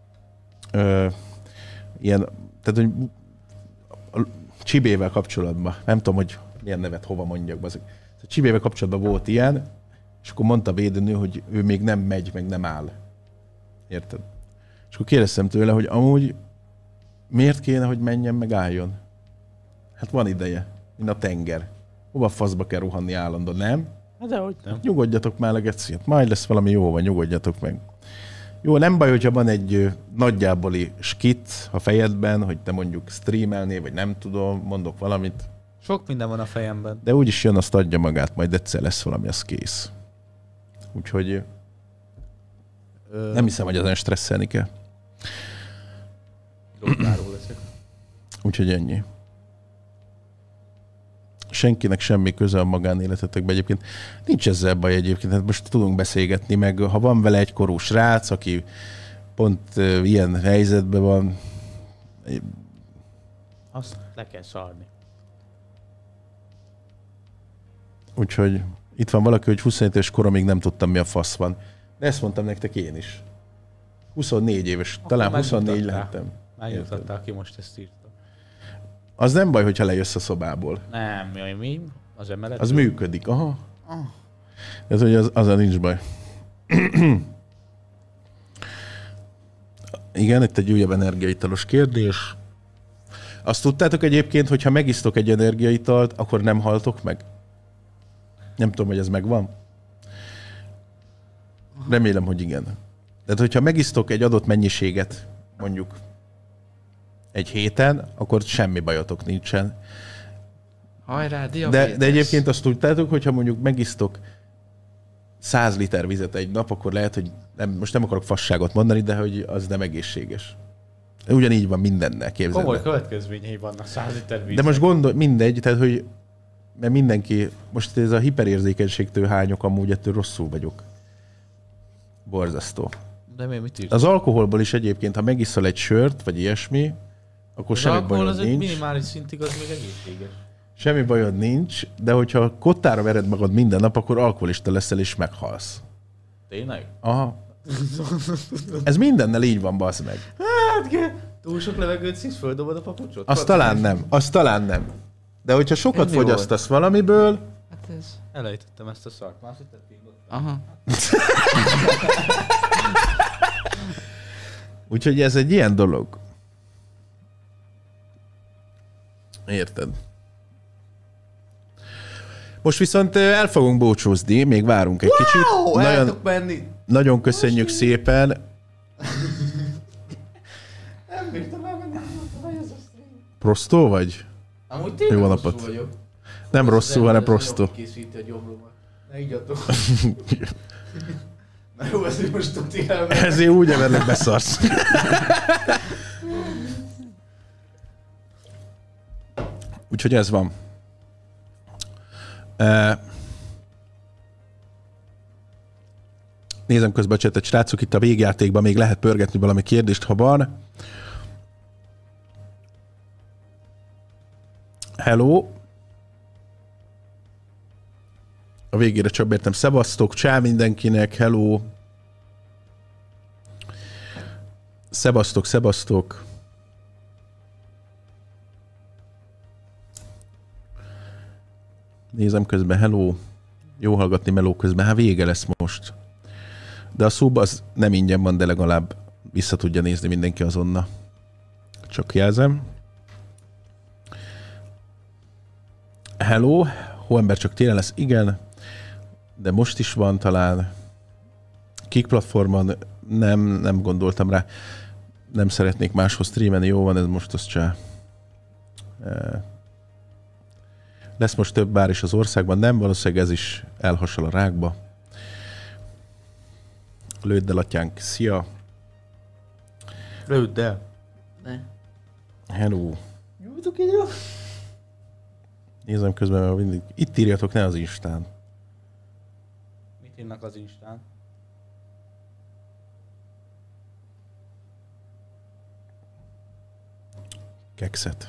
ilyen, tehát hogy a Csibével kapcsolatban, nem tudom, hogy milyen nevet hova mondjak, bazeg. A Csibével kapcsolatban volt ilyen, és akkor mondta a védőnő, hogy ő még nem megy, meg nem áll. Érted? És akkor kérdeztem tőle, hogy amúgy miért kéne, hogy menjen, meg álljon? Hát van ideje, mint a tenger. Hova faszba kell rohanni állandóan, nem? Hát dehogy nem. Nyugodjatok már, legeciet. Majd lesz valami jó, van, nyugodjatok meg. Jó, nem baj, hogyha van egy nagyjáboli skit a fejedben, hogy te mondjuk streamelnél, vagy nem tudom, mondok valamit. Sok minden van a fejemben. De úgyis jön, azt adja magát, majd egyszer lesz valami, az kész. Úgyhogy nem hiszem, hogy ezen stresszelni kell. Drogzáró leszek. Úgyhogy ennyi. Senkinek semmi köze a magánéletetekbe egyébként. Nincs ezzel baj egyébként, hát most tudunk beszélgetni, meg ha van vele egy korú srác, aki pont ilyen helyzetben van, Azt le kell szarni. úgyhogy itt van valaki, hogy 27 éves koromig nem tudtam, mi a fasz van. De ezt mondtam nektek én is. 24 éves, akkor talán 24 megmutattál. lehettem. Megnyugtattál, aki most ezt írta. Az nem baj, hogyha lejössz a szobából. Nem, mi? Az emelet? Az működik, aha. Ez, hogy azzal nincs baj. Igen, itt egy újabb energiaitalos kérdés. Azt tudtátok egyébként, hogy ha megisztok egy energiaitalt, akkor nem haltok meg? Nem tudom, hogy ez megvan. Remélem, hogy igen. Tehát, hogyha megisztok egy adott mennyiséget, mondjuk egy héten, akkor semmi bajotok nincsen. Hajrá, diabétesz. De egyébként azt tudtátok, hogyha mondjuk megisztok 100 liter vizet egy nap, akkor lehet, hogy most nem akarok fasságot mondani, de hogy az nem egészséges. Ugyanígy van mindennel, képzeld Komoly el. következményei vannak 100 liter víznek. De most gondolj, mindegy, tehát hogy mert mindenki, most ez a hiperérzékenységtől hányok, amúgy ettől rosszul vagyok. Borzasztó. De miért mit írsz? Az alkoholból is egyébként, ha megiszol egy sört, vagy ilyesmi, akkor Az semmi alkohol bajod az egy nincs. minimális szintig, az még egészséges. Semmi bajod nincs, de hogyha kottára vered magad minden nap, akkor alkoholista leszel és meghalsz. Tényleg? Aha. Ez mindennel így van, bassz meg. Hát, túl sok levegőt szívsz, földobod a papucsot? Azt talán nem. De hogyha sokat Ez mi fogyasztasz valamiből, Hát ez... Elejtettem ezt a szart. Már azt tették ott. Aha. úgyhogy ez egy ilyen dolog. Érted? Most viszont el fogunk búcsúzni, még várunk egy kicsit. Nagyon, menni. Nagyon köszönjük szépen. Nem bírtam elmenni, hogy ez a stream. Prostó vagy? Amúgy Jó tényleg napot. rosszul vagyok. Nem rosszul, hanem prostó. Készíti a gyomromat. Ne igyatok. Na jó, ezt most tudni el. Ezért úgy emelnek beszarsz. Úgyhogy ez van. Nézem közben a csetet, srácok, itt a végjátékban még lehet pörgetni valami kérdést, ha van. Hello. A végére csak értem. Szevasztok, csá mindenkinek, hello. Szevasztok. Nézem közben, hello. Jó hallgatni meló közben, hát vége lesz most. De a szóba az nem ingyen van, de legalább vissza tudja nézni mindenki azonnal. Csak jelzem. Hello, hóember csak télen lesz, igen. De most is van talán. Kick platformon nem gondoltam rá. Nem szeretnék máshoz streamelni, jó van, ez most az csá. Lesz most több bár is az országban, nem, valószínűleg ez is elhasal a rákba. Lődd el, atyánk, szia! Lődd el! Ne. Hello! Nyújtok így jó? Nézem közben, mert mindig... Itt írjatok, ne az Instán. Mit írnak az Instán? Kekszet.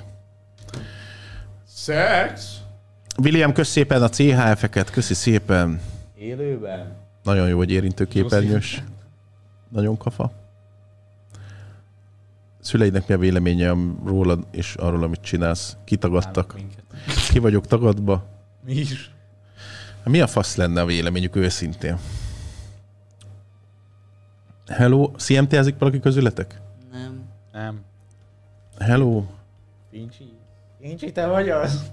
Szex! William, kösz szépen a CHF-eket, köszi szépen. Élőben? Nagyon jó, hogy érintőképernyős. Nagyon kafa. Szüleidnek mi a véleménye rólad és arról, amit csinálsz? Kitagadtak. Ki vagyok tagadva? Mi is? Mi a fasz lenne a véleményük őszintén? Hello, CMT-ezik valaki közületek? Nem. Hello. Fincsi, te vagy az?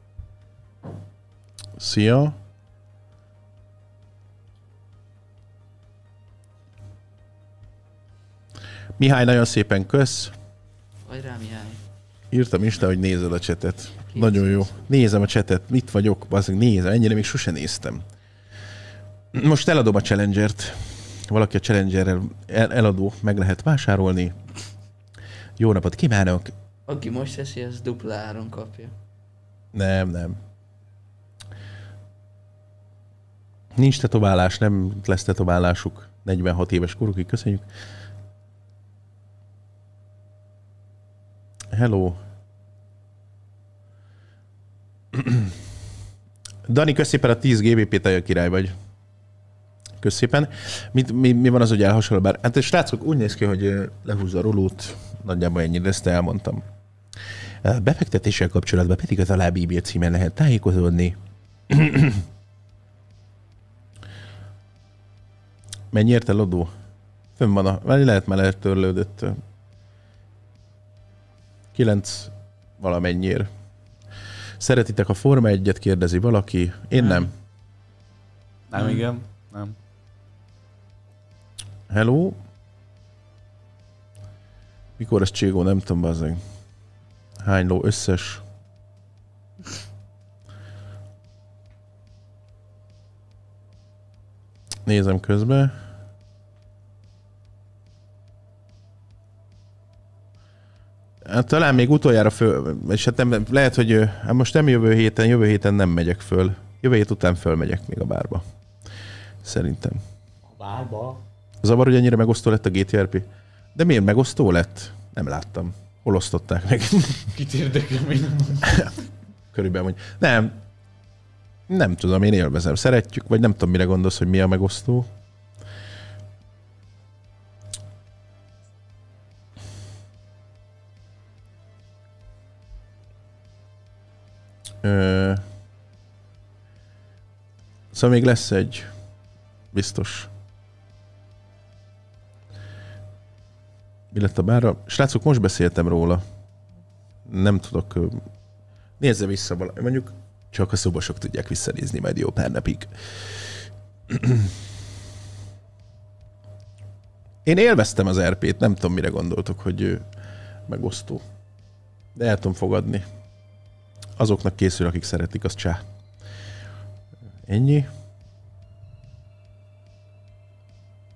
Szia. Mihály, nagyon szépen kösz. Vagy rá, Mihály. Írtam Insta, hogy nézed a csetet. Nagyon jó. Nézem a csetet. Mit vagyok? Bazdmeg nézem. Ennyire még sose néztem. Most eladom a Challengert. Valaki a Challengerrel eladó. Meg lehet vásárolni. Jó napot kívánok! Aki most teszi, az dupla áron kapja. Nem. Nincs tetoválás, nem lesz tetoválásuk. 46 éves korukig, köszönjük. Hello. Dani, kösz szépen a 10 GBP-t, te király vagy. Kösz szépen. Mi van az, hogy elhasonló? Bár, hát srácok, úgy néz ki, hogy lehúzza a rolót. Nagyjából ennyire, ezt elmondtam. Befektetéssel kapcsolatban pedig az alábbi e-mail címen lehet tájékozódni. Mennyiért eladó? Fönn van vagy lehet már eltörlődött. 9 valamennyiért. Szeretitek a Forma 1-et, kérdezi valaki. Én nem. Nem, igen. Nem. Hello? Mikor ez Cségó? Nem tudom, bazdmeg. Hány ló összes? Nézem közben. Hát talán még utoljára föl, és hát nem, lehet, hogy hát most nem jövő héten nem megyek föl. Jövő hét után fölmegyek még a bárba. Szerintem. A bárba? Zavar, hogy ennyire megosztó lett a GTRP. De miért megosztó lett? Nem láttam. Hol osztották meg? Kit érdekel még? Körülbelül, hogy nem tudom, én élvezem. Szeretjük, vagy nem tudom, mire gondolsz, hogy mi a megosztó. Szóval még lesz egy. Biztos. Mi lett a bárra? Srácok, most beszéltem róla. Nem tudok. Nézze vissza valami. Mondjuk csak a szobosok tudják visszanézni majd jó pár napig. Én élveztem az RP-t, nem tudom, mire gondoltok, hogy megosztó. De el tudom fogadni. Azoknak készül, akik szeretik, az csá. Ennyi.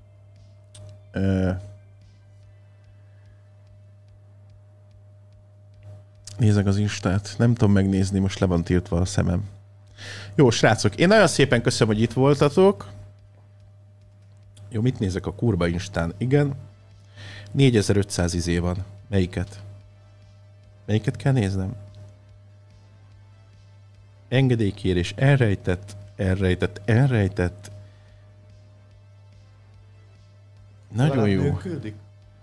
Nézzek az Instát. Nem tudom megnézni, most le van tiltva a szemem. Jó, srácok, én nagyon szépen köszönöm, hogy itt voltatok. Jó, mit nézek a kurva Instán? Igen. 4500 izé van. Melyiket? Melyiket kell néznem? Engedélykérés. Elrejtett. Nagyon jó. Működik?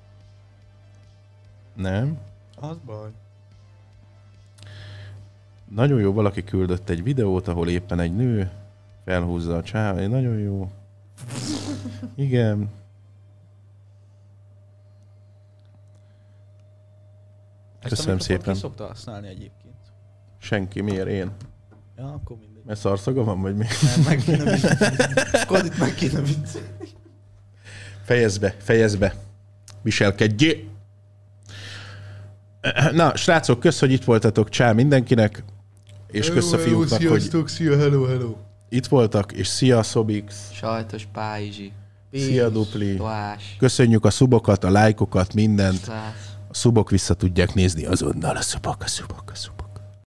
Nem. Az baj. Nagyon jó, valaki küldött egy videót, ahol éppen egy nő felhúzza a csávét. Nagyon jó. Igen. Köszönöm szépen. Ki szokta használni egyébként? Senki, miért én? Ja, akkor mindegy. Mert szarszaga van, vagy mi? Nem, meg kéne viccelni. Kodit meg kéne viccelni. Fejezd be. Viselkedjél! Na, srácok, kösz, hogy itt voltatok. Csá mindenkinek. És kösz a fiúknak, hogy szia, hello. itt voltak, és szia, Szobix. Sajtos Páizsi. Szia, Dupli. Toás. Köszönjük a szubokat, a lájkokat, mindent. Slász. A szubok vissza tudják nézni azonnal. A szubok.